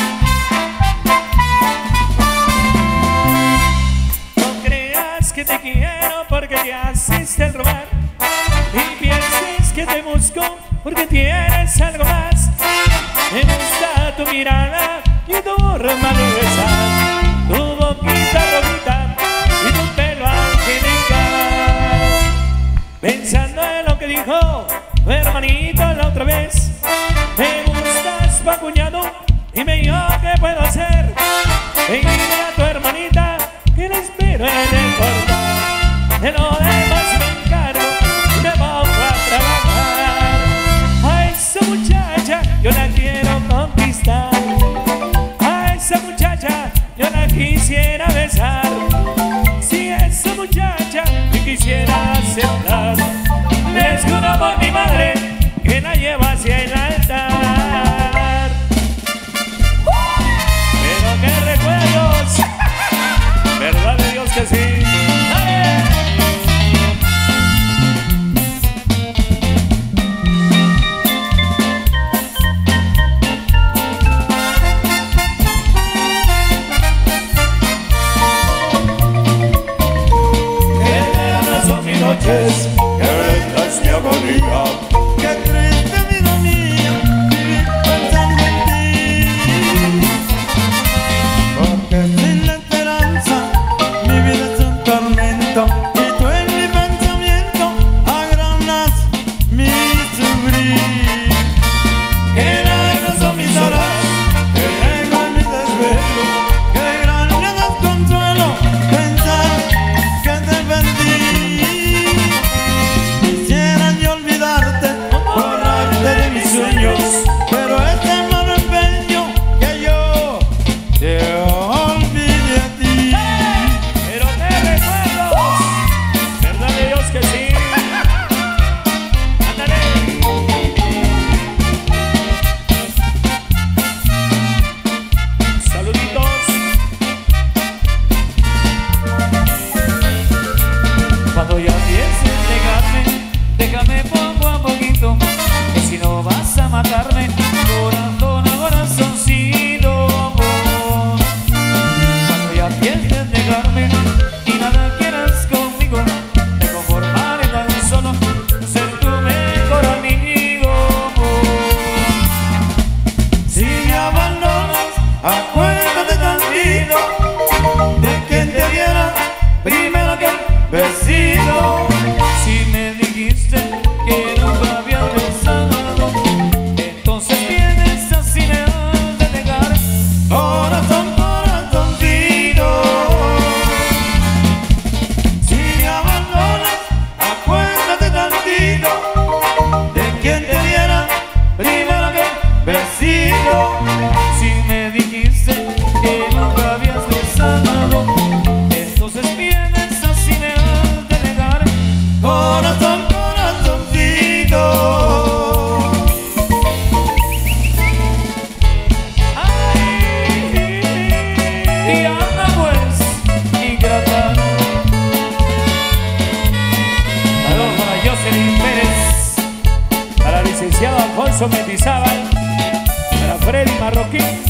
porque tienes algo más. Me gusta tu mirada y tu forma de besar, tu boquita rojita y tu pelo angelical. Pensando en lo que dijo tu hermanito la otra vez, me gustas pa' cuñado y me dijo qué puedo hacer. Dile a tu hermanita que la espero en el portal. De lo demás me encargo y me pongo a trabajar. A esa muchacha yo la quiero conquistar. A esa muchacha yo la quisiera besar. Si esa muchacha me quisiera aceptar, les juro por mi madre que la llevo hacia el altar. Pero qué recuerdos, verdad de Dios que sí. ¡Dale! Noches, que vendas mi agonía. Qué triste vida mía, vivir pensando en ti. Porque sin la esperanza mi vida es un tormento, y tú en mi pensamiento agranas mi sufrir. Qué largas son mis horas, qué negro es mi desvelo, qué grande desconsuelo pensar que te perdí. Pero es de mano empeño que yo te olvide a ti. Pero qué recuerdos, verdad de Dios que sí. Ándale. Saluditos. Cuando ya pienses negarme, déjame poco a poquito. Si no vas a matarme, corazón a corazoncito, amor. Cuando ya pienses negarme y nada quieras conmigo, me conformaré tan solo ser tu mejor amigo, amor. Si me abandonas, acuérdate tantito de quien te diera primero que el besito. Si me dijiste que nunca había besado, entonces vienes así me has de negar. Corazón, corazoncito. Si me abandonas, acuérdate tantito de quien te diera primero que el besito. Si me dijiste que nunca habías besado, entonces vienes así me has de negar. Corazón, corazoncito. Ay, y anda pues, ingrata. Saludos para Jocelyn Pérez, para el licenciado Alfonso Mendizábal, para Freddy Marroquín.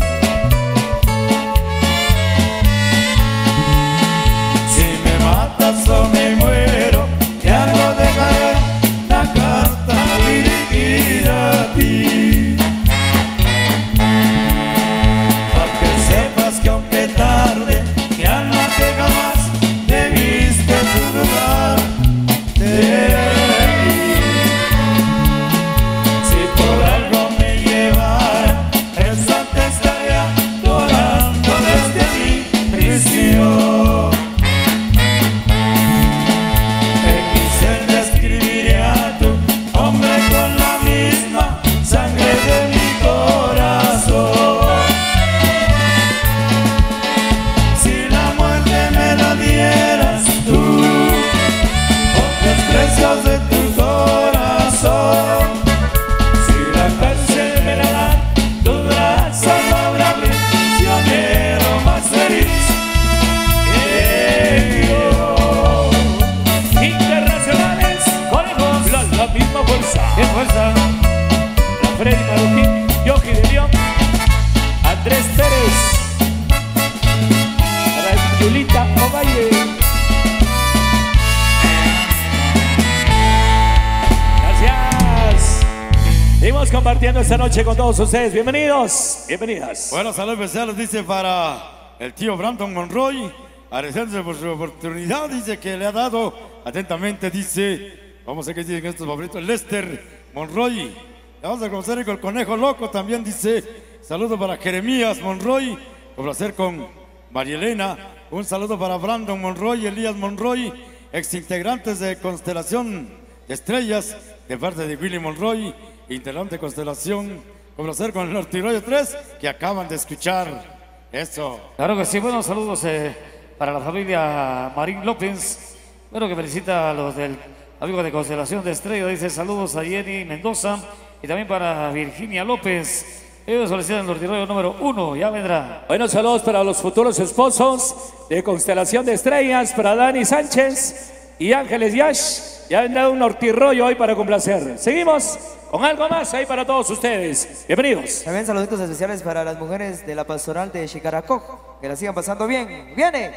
Si me matas o me muero, ya no dejaré la carta dirigida a ti. Para que sepas que aunque tarde, ya no te jamás debiste dudar de mí. Si por algo me llevara, eso te estaría compartiendo esta noche con todos ustedes. Bienvenidos, bienvenidas. Bueno, saludos especiales, dice, para el tío Brandon Monroy, agradeciéndose por su oportunidad, dice que le ha dado atentamente, dice, vamos a ver qué dicen estos favoritos, Lester Monroy. Vamos a conocer con el Conejo Loco también, dice, saludo para Jeremías Monroy, con placer con María Elena. Un saludo para Brandon Monroy, Elías Monroy, ex integrantes de Constelación de Estrellas, de parte de Willy Monroy, integrante de Constelación. Con placer con el Nortirollo 3, que acaban de escuchar. Eso. Claro que sí, buenos saludos para la familia Marín López. Bueno, que felicita a los del amigo de Constelación de Estrellas. Dice saludos a Jenny Mendoza y también para Virginia López. Ellos solicitan el Nortirollo número 1, ya vendrá. Buenos saludos para los futuros esposos de Constelación de Estrellas, para Dani Sánchez y Ángeles Yash. Ya vendrá un Nortirollo hoy para complacer. Seguimos con algo más ahí para todos ustedes. Bienvenidos. También saluditos especiales para las mujeres de la pastoral de Chicaracó. Que la sigan pasando bien. ¡Viene!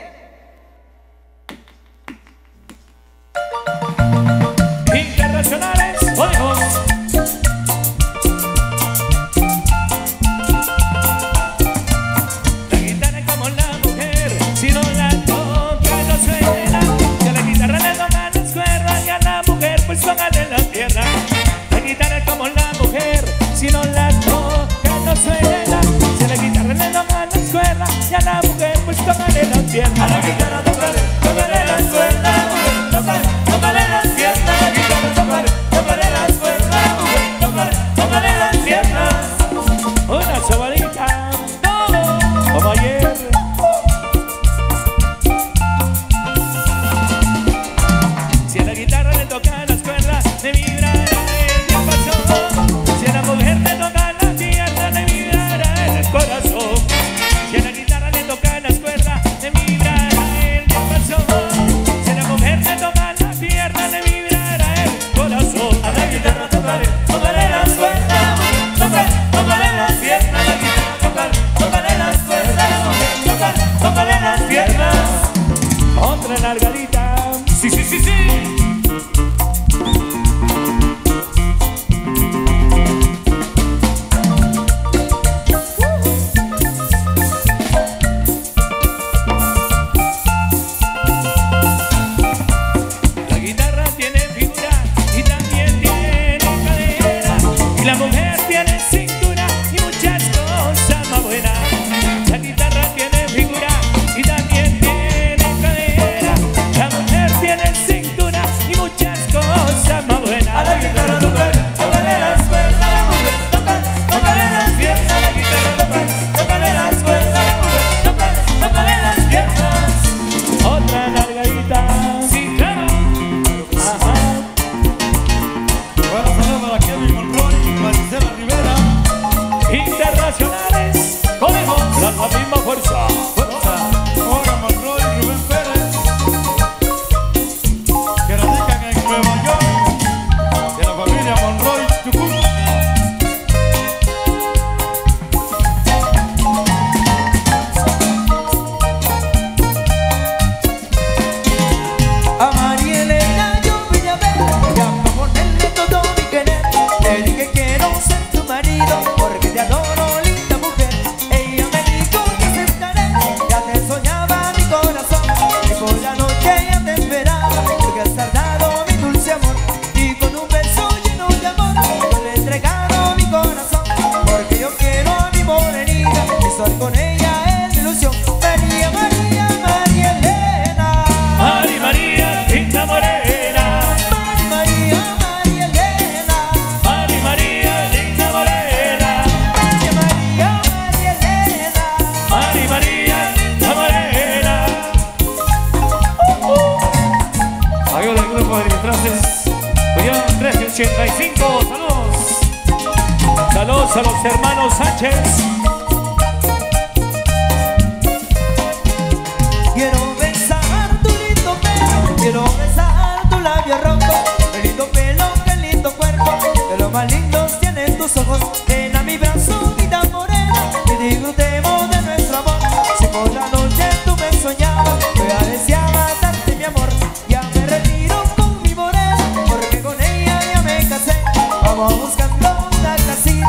Internacionales, oídos. La guitarra es como la mujer, si no la toca no suena. Si a la guitarra le tocan las cuerdas y a la mujer pues póngale la tierra. La guitarra es como la mujer, si no la toca no suena. Si a la guitarra le tocan las cuerdas y a la mujer pues póngale la tierra. A la guitarra tócale las cuerdas, tócale las piernas. La guitarra tócale las cuerdas, tócale las piernas. Una sobadita, como ayer. Si a la guitarra le tocan las cuerdas, le vibrará el diapasón. Si a la mujer le tocan las piernas, le vibrará en el corazón. Si a la guitarra le tocan las cuerdas, le vibrará el diapasón. Si a la mujer le tocan las piernas, le vibrará el corazón. A la guitarra tócale las cuerdas, tócale las piernas. La guitarra tócale las cuerdas, tócale las piernas. Otra largadita. Sí, sí, sí, sí. La guitarra tiene figura y también tiene cadera, y la mujer tiene cintura y muchas cosas más buenas. La guitarra tiene figura y también tiene cadera, la mujer tiene cintura y muchas cosas más buenas. A la guitarra tócale las cuerdas, la mujer tócale las piernas. La guitarra tócale las cuerdas, la mujer tócale las piernas. Otra largadita. Sí, claro. Ajá. Bueno, saludos para Kevin Monroy y Maricela Rivera. Internacionales, conejos, la misma fuerza. Ahora Monroy y Rubén Pérez, que radican en Nueva York, de la familia Monroy Tucumán. A María Elena yo vine a ver, ya para ponerle todo mi querer. Le dije quiero ser tu marido, porque te adoro, linda mujer. Ella me dijo que aceptaré, ya te soñaba mi corazón. Y por la noche ya te esperaba, porque has tardado mi dulce amor. Y con un beso lleno de amor, yo le he entregado mi corazón. Porque yo quiero a mi morenita, y estoy con ella en ilusión. María, María, María Elena. Mari María, linda morena. María, María Elena. Mari María, linda morena. María, María, María Elena. Mari María, linda morena. Amigos del grupo de disfraces, Unión 1385, saludos. Saludos a los hermanos Sánchez. Quiero besar tu lindo pelo, quiero besar tu labio rojo. Qué lindo pelo, qué lindo cuerpo, de lo más lindos tienen tus ojos. Ven a mi brazo, vida morena, y disfrutemos de nuestro amor. Si por la noche tú me soñabas, yo ya deseaba darte mi amor. Ya me retiro con mi morena, porque con ella ya me casé. Vamos buscando una casita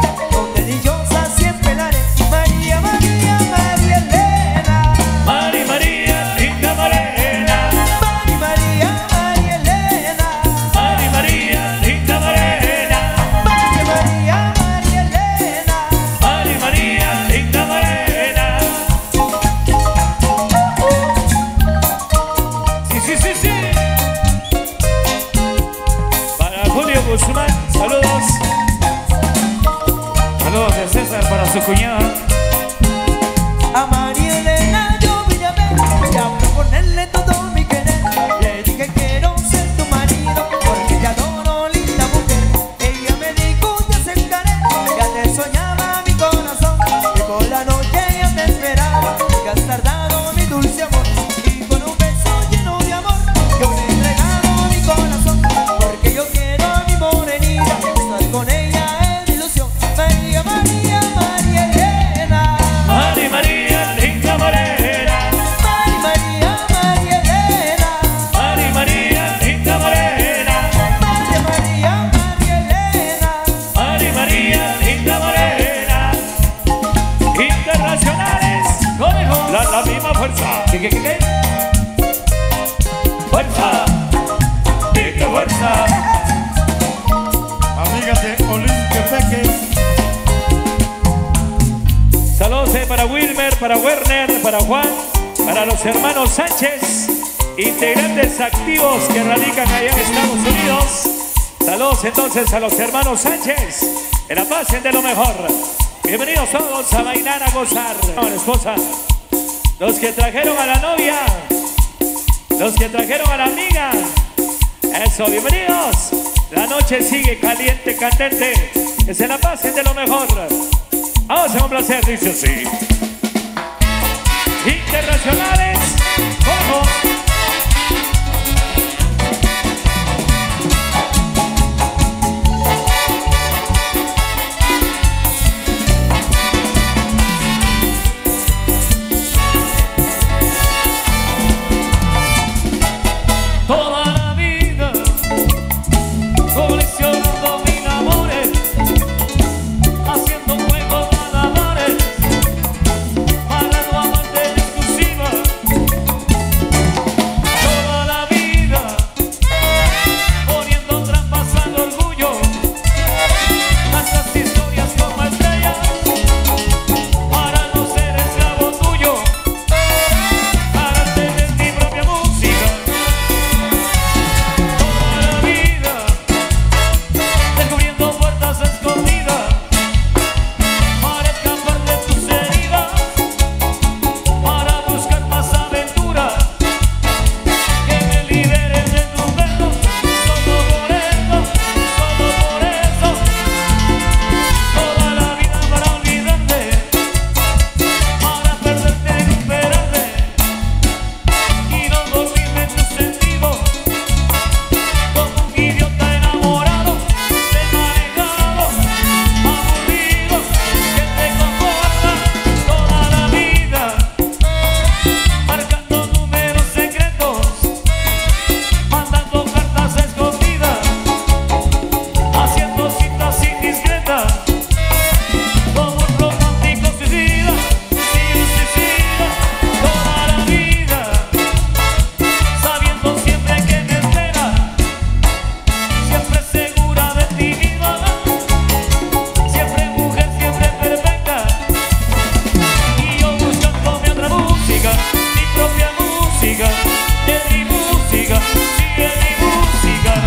Guzmán, saludos. Saludos de César para su cuñada. A María Elena yo vine a ver y a proponerle todo mi querer. Le dije quiero ser tu marido porque te adoro, linda mujer. Ella me dijo te aceptaré, ya te soñaba mi corazón. Y por la noche ya te esperaba, que has tardado mi dulce amor. Y con un beso lleno de amor yo le he entregado mi corazón. Porque yo quiero a mi morenita, estar con ella es mi ilusión. María, María, María Elena. Mari María, linda morena. Mari María, María Elena. Mari María, linda morena. María María, María Elena. Mari María, linda morena. Internacionales, Conejo. la misma fuerza. ¿Qué? Fuerza, qué fuerza. Amigas de Olimpia Peque. Saludos para Wilmer, para Werner, para Juan, para los hermanos Sánchez, integrantes activos que radican allá en Estados Unidos. Saludos entonces a los hermanos Sánchez, que la pasen de lo mejor. Bienvenidos todos a bailar, a gozar. La esposa, los que trajeron a la novia, los que trajeron a la amiga. Eso, bienvenidos. La noche sigue caliente, candente. Que se la pasen de lo mejor. Vamos a complacer, dice así. Internacionales, vamos. Toda la vida coleccionando mil amores, haciendo juegos malabares para no amarte en exclusiva. Toda la vida poniendo trampas al orgullo, tantas historias como estrellas para no ser esclavo tuyo, para tener mi propia música. Toda la vida descubriendo puertas escondidas para escapar de tus heridas, para buscar más aventuras que me liberen de tus dedos. Solo por eso, toda la vida para olvidarte, para perderte y esperarte y no dormirme en tus sentidos. Como un idiota enamorado, desmanejado, aburrido, que te conforta toda la vida, marcando números secretos, mandando cartas escondidas, haciendo citas indiscretas, como un romántico suicida, toda la vida, sabiendo siempre que me espera. Siempre segura de ti misma, siempre mujer, siempre perfecta. Y yo buscando mi otra música, mi propia música, es mi música, sí es mi música.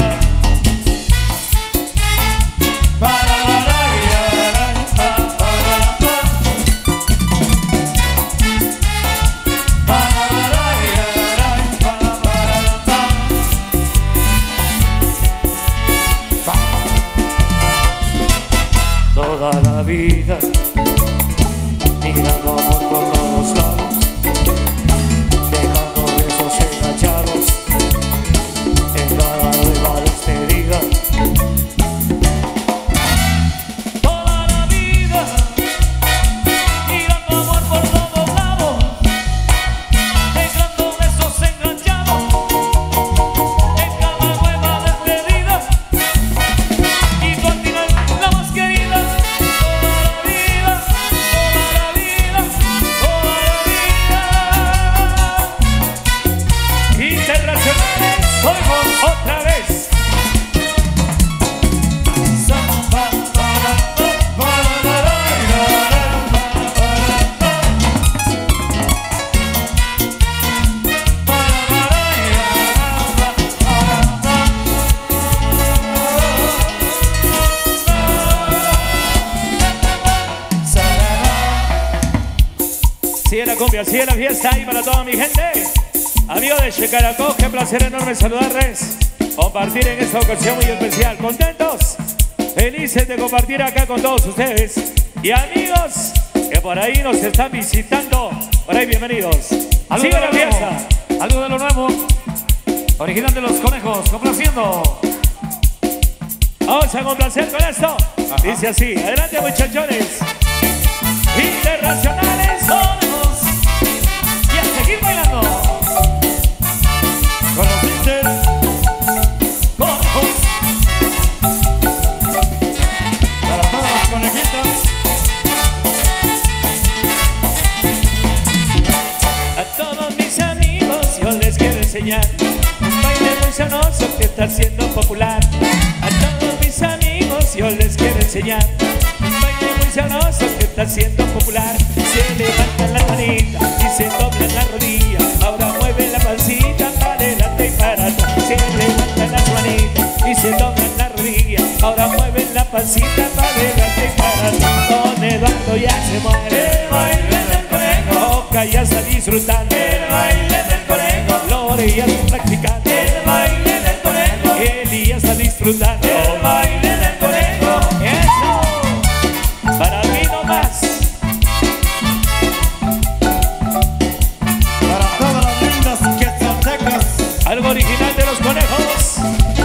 Toda la vida mirando amor por todos lados, dejando besos enganchados en cada nueva despedida. Toda la vida mirando amor por todos lados, dejando besos enganchados en cada nueva despedida. Y tú al final la más querida. Toda la vida Sigue la cumbia, sigue la fiesta ahí para toda mi gente. Amigos de Checaracó, qué placer enorme saludarles. Compartir en esta ocasión muy especial. ¿Contentos? Felices de compartir acá con todos ustedes. Y amigos que por ahí nos están visitando, por ahí bienvenidos. Sigue la fiesta. Algo de lo nuevo. Original de los conejos, complaciendo. Vamos a complacer con esto. Ajá. Dice así, adelante muchachones. Internacionales somos. Y a seguir bailando. Con los Inter. Conejos. Para todas las conejitas. A todos mis amigos yo les quiero enseñar un baile muy sanoso que está siendo popular. A todos mis amigos yo les quiero enseñar un baile muy sanoso que está siendo popular. Se levantan las manitas y se doblan las rodillas. Ahora mueven la pancita para adelante y para atrás. Se levantan las manitas y se doblan las rodillas. Ahora mueven la pancita para adelante y para atrás. Don Eduardo ya se mueve el baile del conejo. Oca ya está disfrutando el baile del conejo. Lore ya está practicando el baile del conejo. Eli ya está disfrutando el baile del conejo. Eso, para mí no más. Para todas las lindas quetzaltecas. Algo original de los conejos.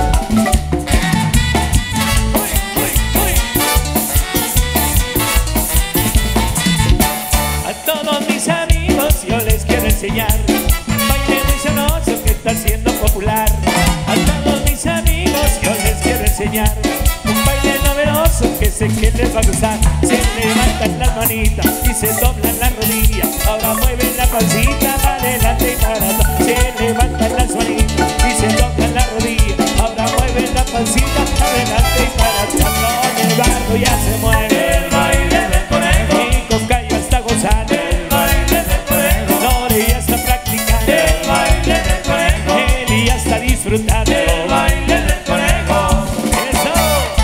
A todos mis amigos yo les quiero enseñar un baile muy sanoso que está siendo popular. A todos mis amigos yo les quiero enseñar un baile novedoso que sé que les va a gustar. Se levantan las manitas y se doblan las rodillas. Ahora mueven la pancita para adelante y para atrás. Se levantan las manitas y se doblan las rodillas. Ahora mueven la pancita para adelante y para atrás. Don Eduardo ya se mueve el baile del conejo. Y con Cayo está gozando el baile del conejo. Lore ya está practicando el baile del conejo. Eli ya está disfrutando el baile del conejo. Eso.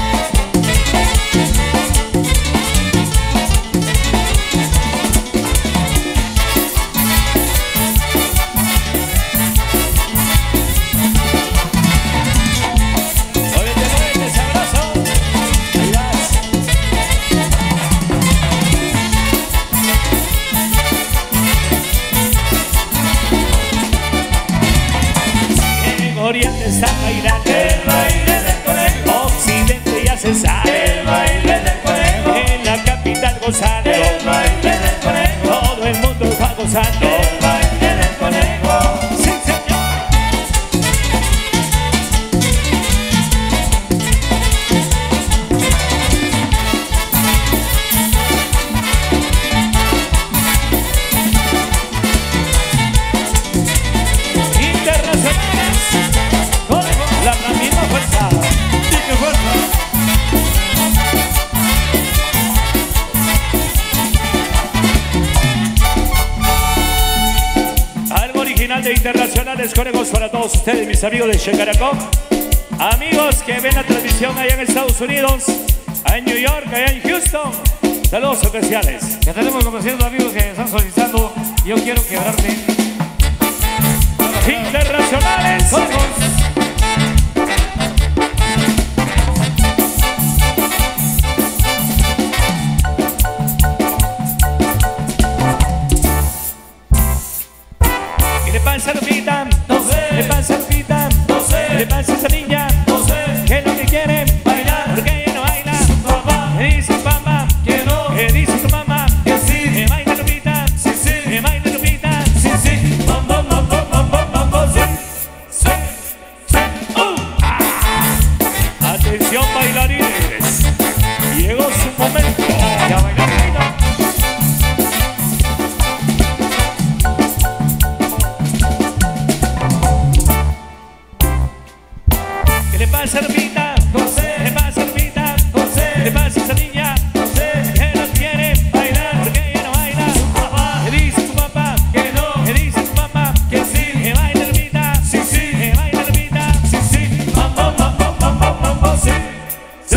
Muévete, sabroso. Ahí vas. En Oriente está bailando el baile del conejo. Occidente ya se sabe el baile del conejo. En la capital gozando el baile del conejo. Todo el mundo va gozando el baile del conejo. Sí, señor. Internacionales con la misma fuerza. ¡Y qué fuerza! Algo original de Internacionales Conejos para todos ustedes, mis amigos de Checaracó. Amigos que ven la transmisión allá en Estados Unidos, allá en New York, allá en Houston. Saludos especiales. Ya tenemos conociendo amigos que están solicitando. Yo quiero quebrarte. Internacionales Conejos. ¿Qué le pasa a Lupita? No sé. ¿Qué le pasa a Lupita? No sé. ¿Qué le pasa a esa niña? No sé. ¿Qué es lo que quiere? Bailar. ¿Por qué ella no baila? Papá. ¿Qué dice tu mamá? Que no. ¿Qué dice tu mamá? Que sí. ¿Que baila Lupita? Sí, sí. ¿Que baila Lupita? Sí, sí. Bom, bom, bom, bom, bom, bom, bom, bom, sí. Sí. Sí. Atención bailarines, llegó su momento. Ya baila, baila. ¿Qué le pasa a Lupita? No sé. ¿Qué le pasa a Lupita? No sé. ¿Qué le pasa a esa niña? No sé. ¿Qué no quiere bailar? ¿Por qué ella no baila? Papá. ¿Qué dice tu papá? Que no. ¿Qué dice tu mamá? Que sí. ¿Que baila Lupita? Sí, sí. ¿Que baila Lupita? Sí, sí. Bom, bom, bom, bom, bom, bom, bom, bom, sí.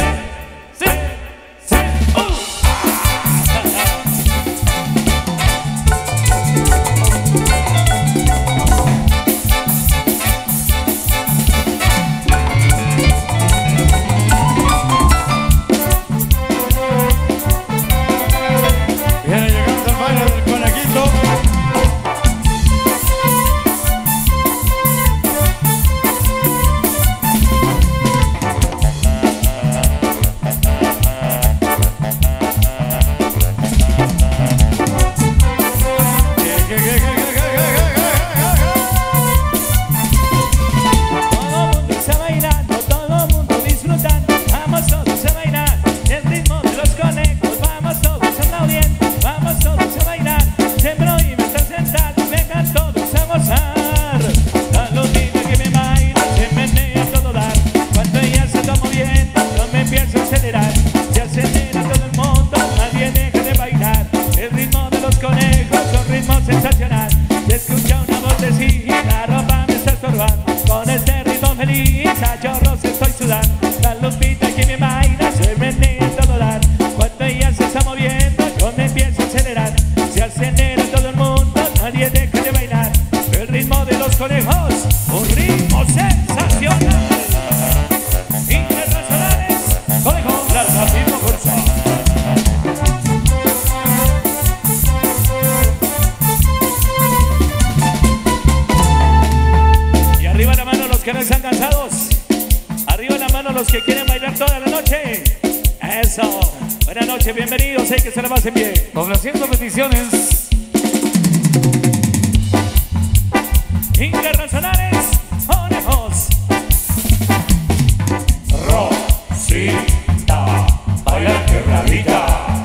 noche. Eso. Buenas noches, bienvenidos. Sé que se la pasen bien. Complaciendo peticiones internacionales, conejos. Rosita, baila quebradita.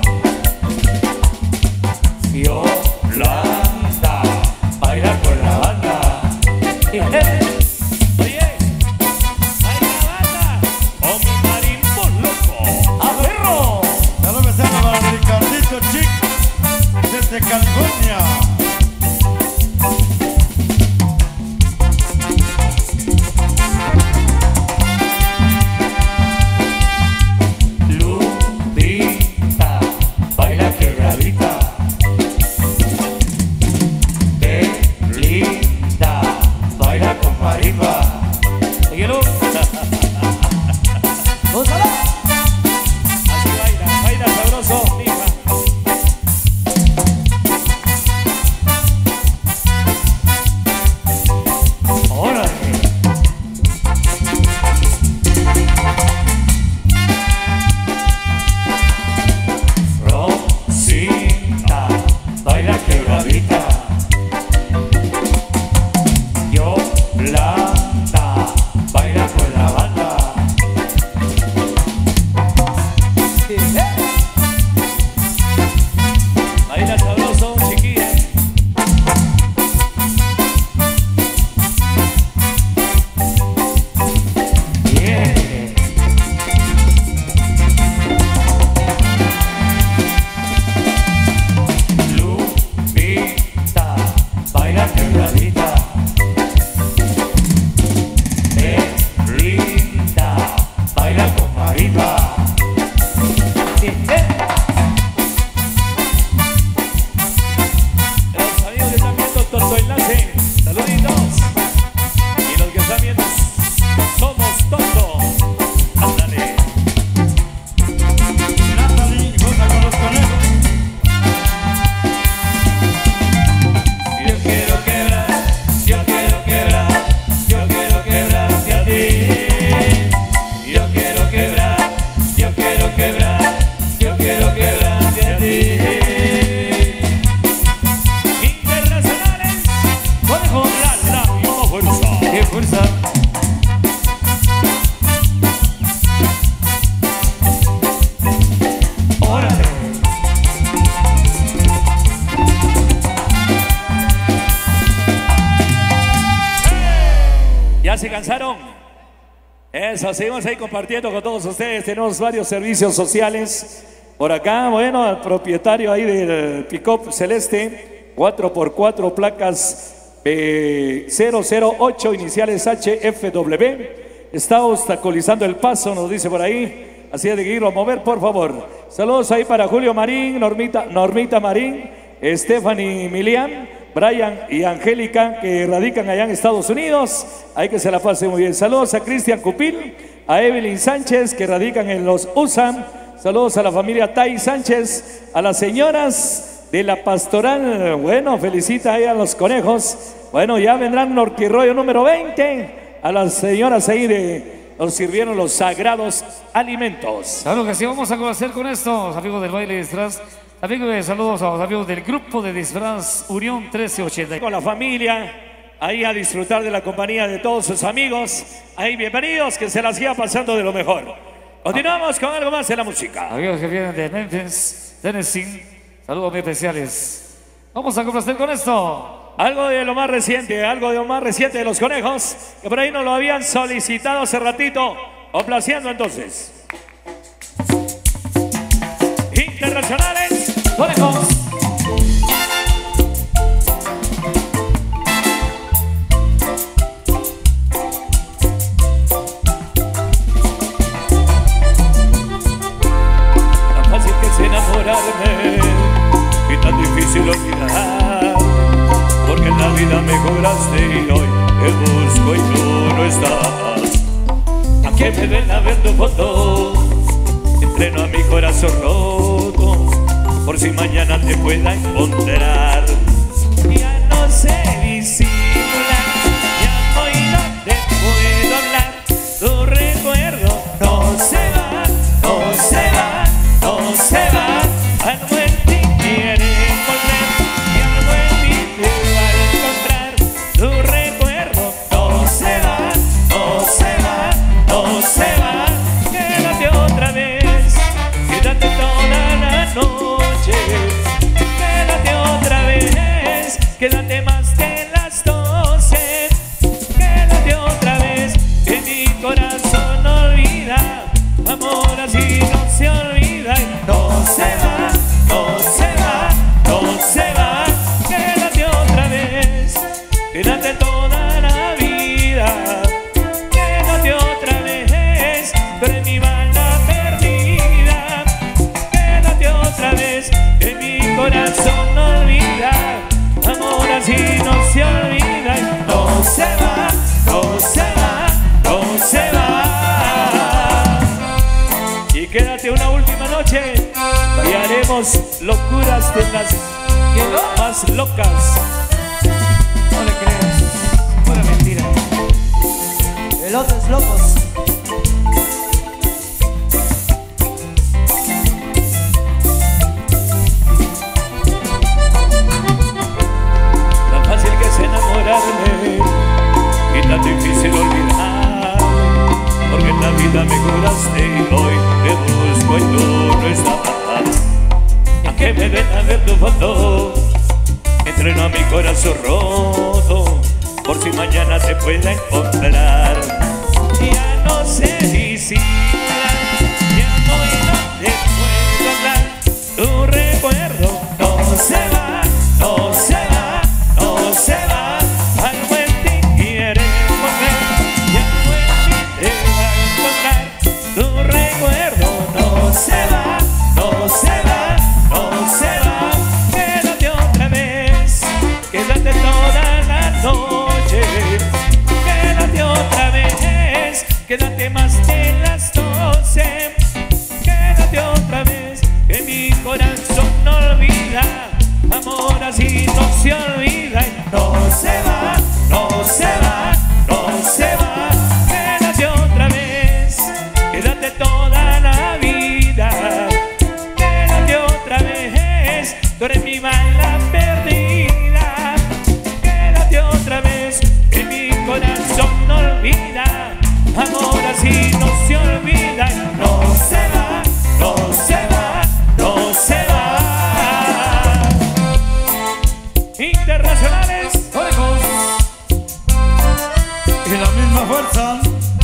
Yolanda, baila con la banda. Oye, baila banda. Con Marimbo loco. ¡A perro! Ya lo besaron para Ricardito Chic desde California. Lupita, baila quebradita. Linda, baila con marimba. Oye, Lu. ¡Gózala! Así baila, baila sabroso, mija. Órale. Rosita, baila quebradita. Yolanda, baila con la banda. Baila sabroso, chiquilla. Bien. Lupita, baila quebradita. Linda, baila con marimba. Los amigos que están viendo Toto Enlace, saluditos. Y los que están viendo Somos Toto. Ándale. Natalie, junta con los conejos. Yo quiero quebrar, yo quiero quebrar, yo quiero quebrarte a ti. Yo quiero quebrar, yo quiero quebrar, yo quiero quebrarte a ti. Internacionales, Conejos. la misma fuerza. ¡Qué fuerza! Órale. ¿Ya se cansaron? Eso, seguimos ahí compartiendo con todos ustedes. Tenemos varios servicios sociales. Por acá, bueno, al propietario ahí del pick-up celeste, 4x4 placas 008, iniciales HFW. Está obstaculizando el paso, nos dice por ahí. Así es de que irlo a mover, por favor. Saludos ahí para Julio Marín, Normita Marín, Stephanie Milian, Brian y Angélica, que radican allá en Estados Unidos. Hay que se la pase muy bien. Saludos a Cristian Cupil, a Evelyn Sánchez, que radican en los USA. Saludos a la familia Tai Sánchez, a las señoras de la pastoral. Bueno, felicita ahí a los conejos. Bueno, ya vendrán Norquirroyo número 20. A las señoras ahí nos sirvieron los sagrados alimentos. Claro que sí, vamos a conocer con estos amigos del baile de disfraz. Amigos, saludos a los amigos del grupo de disfraz Unión 1380. Con la familia, ahí a disfrutar de la compañía de todos sus amigos. Ahí bienvenidos, que se las siga pasando de lo mejor. Continuamos con algo más de la música. Amigos que vienen de Memphis, Tennessee, saludos muy especiales. Vamos a complacer con esto. Algo de lo más reciente de los conejos, que por ahí nos lo habían solicitado hace ratito. Complaciendo entonces. Internacionales, Conejos. tan fácil que es enamorarme y tan difícil olvidar, porque en la vida me cobraste y hoy te busco y tú no estás. A que me ven a ver tu foto, entreno a mi corazón roto, por si mañana te pueda encontrar. Ya no sé disimular, ya hoy no te puedo hablar, tu recuerdo no se va. Quédate una última noche y haremos locuras de las más locas. No le creas, pura mentira. Elotes locos. Tan fácil que es enamorarme y tan difícil olvidar, porque en la vida me curaste y hoy te busco y tú no estás. Y que me ven a ver tu foto, entreno a mi corazón roto, por si mañana te pueda encontrar. Ya no sé disimular, ya no te puedo hablar. Tu recuerdo no se va, no se va, no se va. Algo en ti quiere volver, y algo en mí te va a encontrar. Tu recuerdo no se va, no se va, no se va. Quédate otra vez, quédate toda la noche. Quédate otra vez, quédate más de las 12. Quédate otra vez, que mi corazón no olvida. Amor así no se olvida y no se va, no se va, no se va. Quédate otra vez, quédate toda la vida. Quédate otra vez, tú eres mi bala perdida. Quédate otra vez, que mi corazón no olvida. Amor así no se olvida y no se va, no se va, no se va. Internacionales, Conejos. Y la misma fuerza.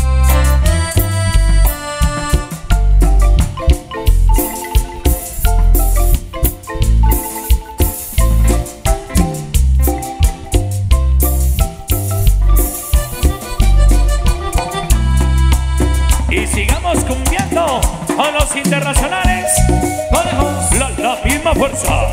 y sigamos cumbiando con los internacionales. Conejos, la misma fuerza.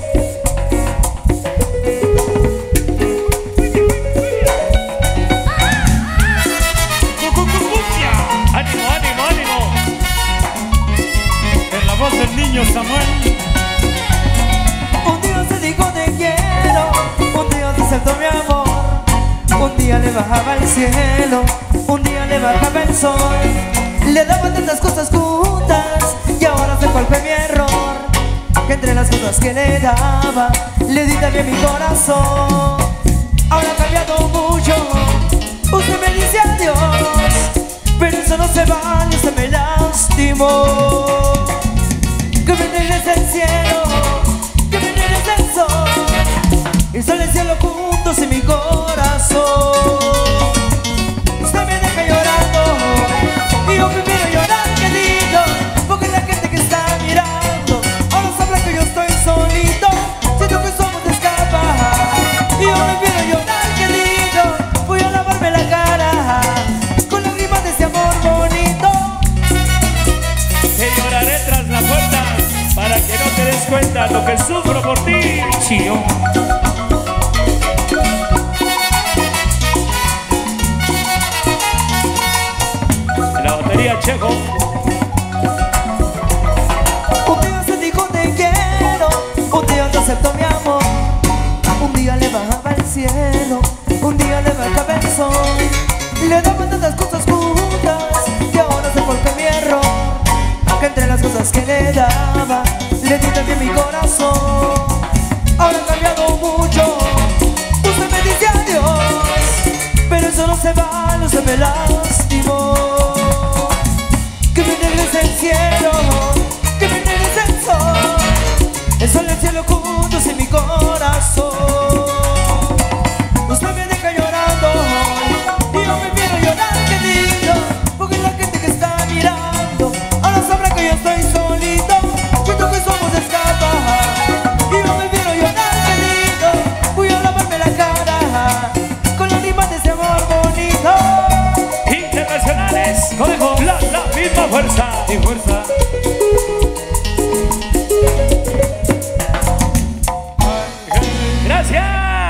¡Ánimo, ánimo, ánimo! En la voz del niño Samuel. Un día se dijo te quiero, un día te saltó mi amor. Un día le bajaba el cielo, un día le bajaba el sol. Le daba tantas cosas juntas y ahora sé cuál fue mi error. Que entre las cosas que le daba, le di también mi corazón. Ahora ha cambiado mucho, usted me dice adiós, pero eso no se vale, usted me lastimó. Que me regrese el cielo, que me regrese el sol, y sale el cielo juntos en mi corazón. Usted me deja llorando y yo prefiero llorar que digo, porque la gente que está mirando ahora sabrá que yo estoy solito. Siento que somos de escapa y yo prefiero llorar que digo, voy a lavarme la cara con lágrimas de ese amor bonito. Te lloraré tras la puerta para que no te des cuenta lo que sufro por ti. Chío. La batería Checo. Un día se dijo te quiero, un día te aceptó mi amor. Un día le bajaba el cielo, un día le bajaba el sol. Le daban tantas cosas juntas y ahora se volvió mi error. Que entre las cosas que le daba, le di también mi corazón. Ahora ha cambiado mucho, usted me dice adiós, pero eso no se vale, usted me lastimó. Que me regrese el cielo, que me regrese el sol y el cielo juntos en mi corazón. Usted me deja llorando y yo prefiero llorar que digo, porque la gente que está mirando ahora sabrá que yo estoy solito. Siento que somos de escapa y yo prefiero llorar que digo, voy a lavarme la cara con lágrimas de ese amor bonito. Internacionales, Conejos, la misma fuerza. Y fuerza.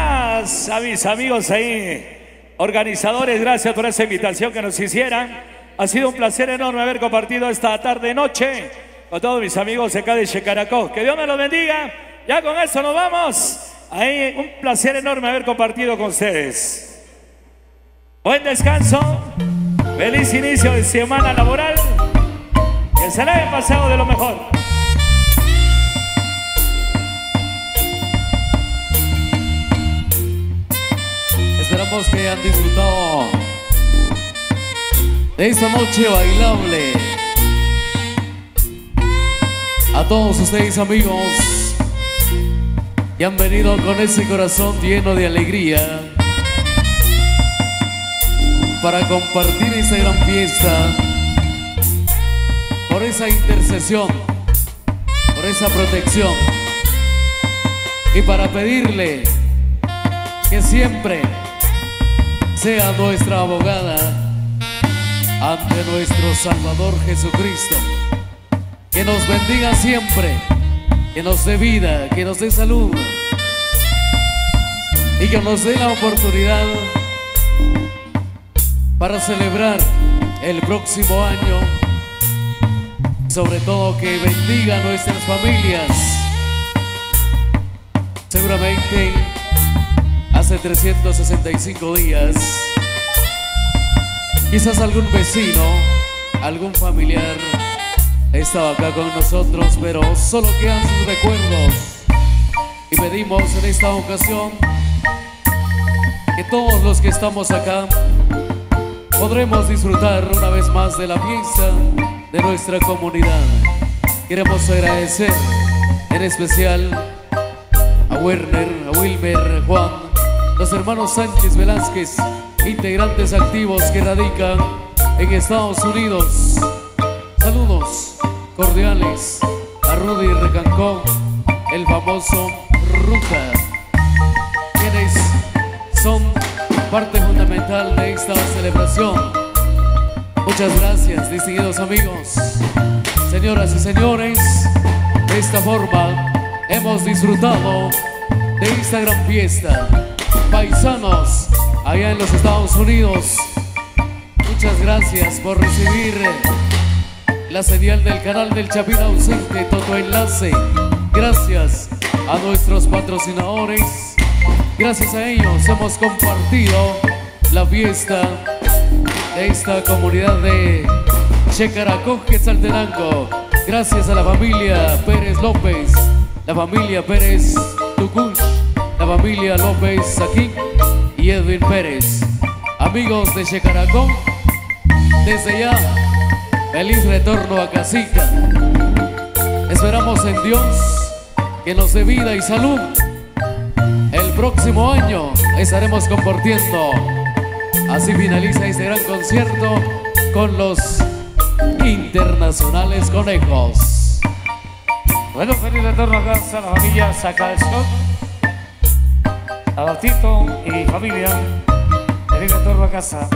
Gracias a mis amigos ahí, organizadores, gracias por esa invitación que nos hicieran. Ha sido un placer enorme haber compartido esta tarde-noche con todos mis amigos de acá de Checaracó. Que Dios me los bendiga. Ya con eso nos vamos. Ahí, un placer enorme haber compartido con ustedes. Buen descanso. Feliz inicio de semana laboral. Que se la haya pasado de lo mejor. Esperamos que hayan disfrutado de esta noche bailable. A todos ustedes, amigos, que han venido con ese corazón lleno de alegría para compartir esta gran fiesta, por esa intercesión, por esa protección, y para pedirle que siempre sea nuestra abogada ante nuestro Salvador Jesucristo, que nos bendiga siempre, que nos dé vida, que nos dé salud y que nos dé la oportunidad para celebrar el próximo año. Sobre todo que bendiga a nuestras familias. Seguramente hace 365 días quizás algún vecino, algún familiar estaba acá con nosotros, pero solo quedan sus recuerdos. Y pedimos en esta ocasión que todos los que estamos acá podremos disfrutar una vez más de la fiesta de nuestra comunidad. Queremos agradecer en especial a Werner, a Wilmer, Juan, los hermanos Sánchez Velázquez, integrantes activos que radican en Estados Unidos. Saludos cordiales a Rudy Recancón, el famoso Ruta, quienes son parte fundamental de esta celebración. Muchas gracias, distinguidos amigos. Señoras y señores, de esta forma hemos disfrutado de esta gran fiesta. Paisanos allá en los Estados Unidos, muchas gracias por recibir la señal del canal del Chapín ausente, Toto Enlace. Gracias a nuestros patrocinadores. Gracias a ellos hemos compartido la fiesta de esta comunidad de Checaracó, Quetzaltenango. Gracias a la familia Pérez López, la familia Pérez Tucush, la familia López Saquín y Edwin Pérez. Amigos de Checaracó, desde ya, feliz retorno a casita. Esperamos en Dios que nos dé vida y salud. El próximo año estaremos compartiendo. Así finaliza este gran concierto con los Internacionales Conejos. Bueno, feliz retorno a casa a la familia Sacalzón, a Batito y familia. Feliz retorno a casa.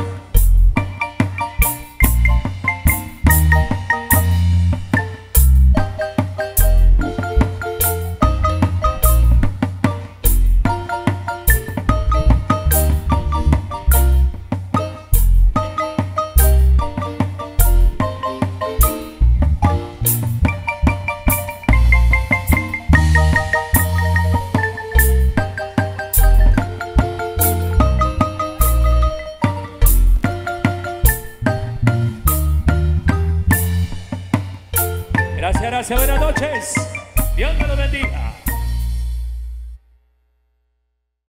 Gracias, buenas noches. Dios me lo bendiga.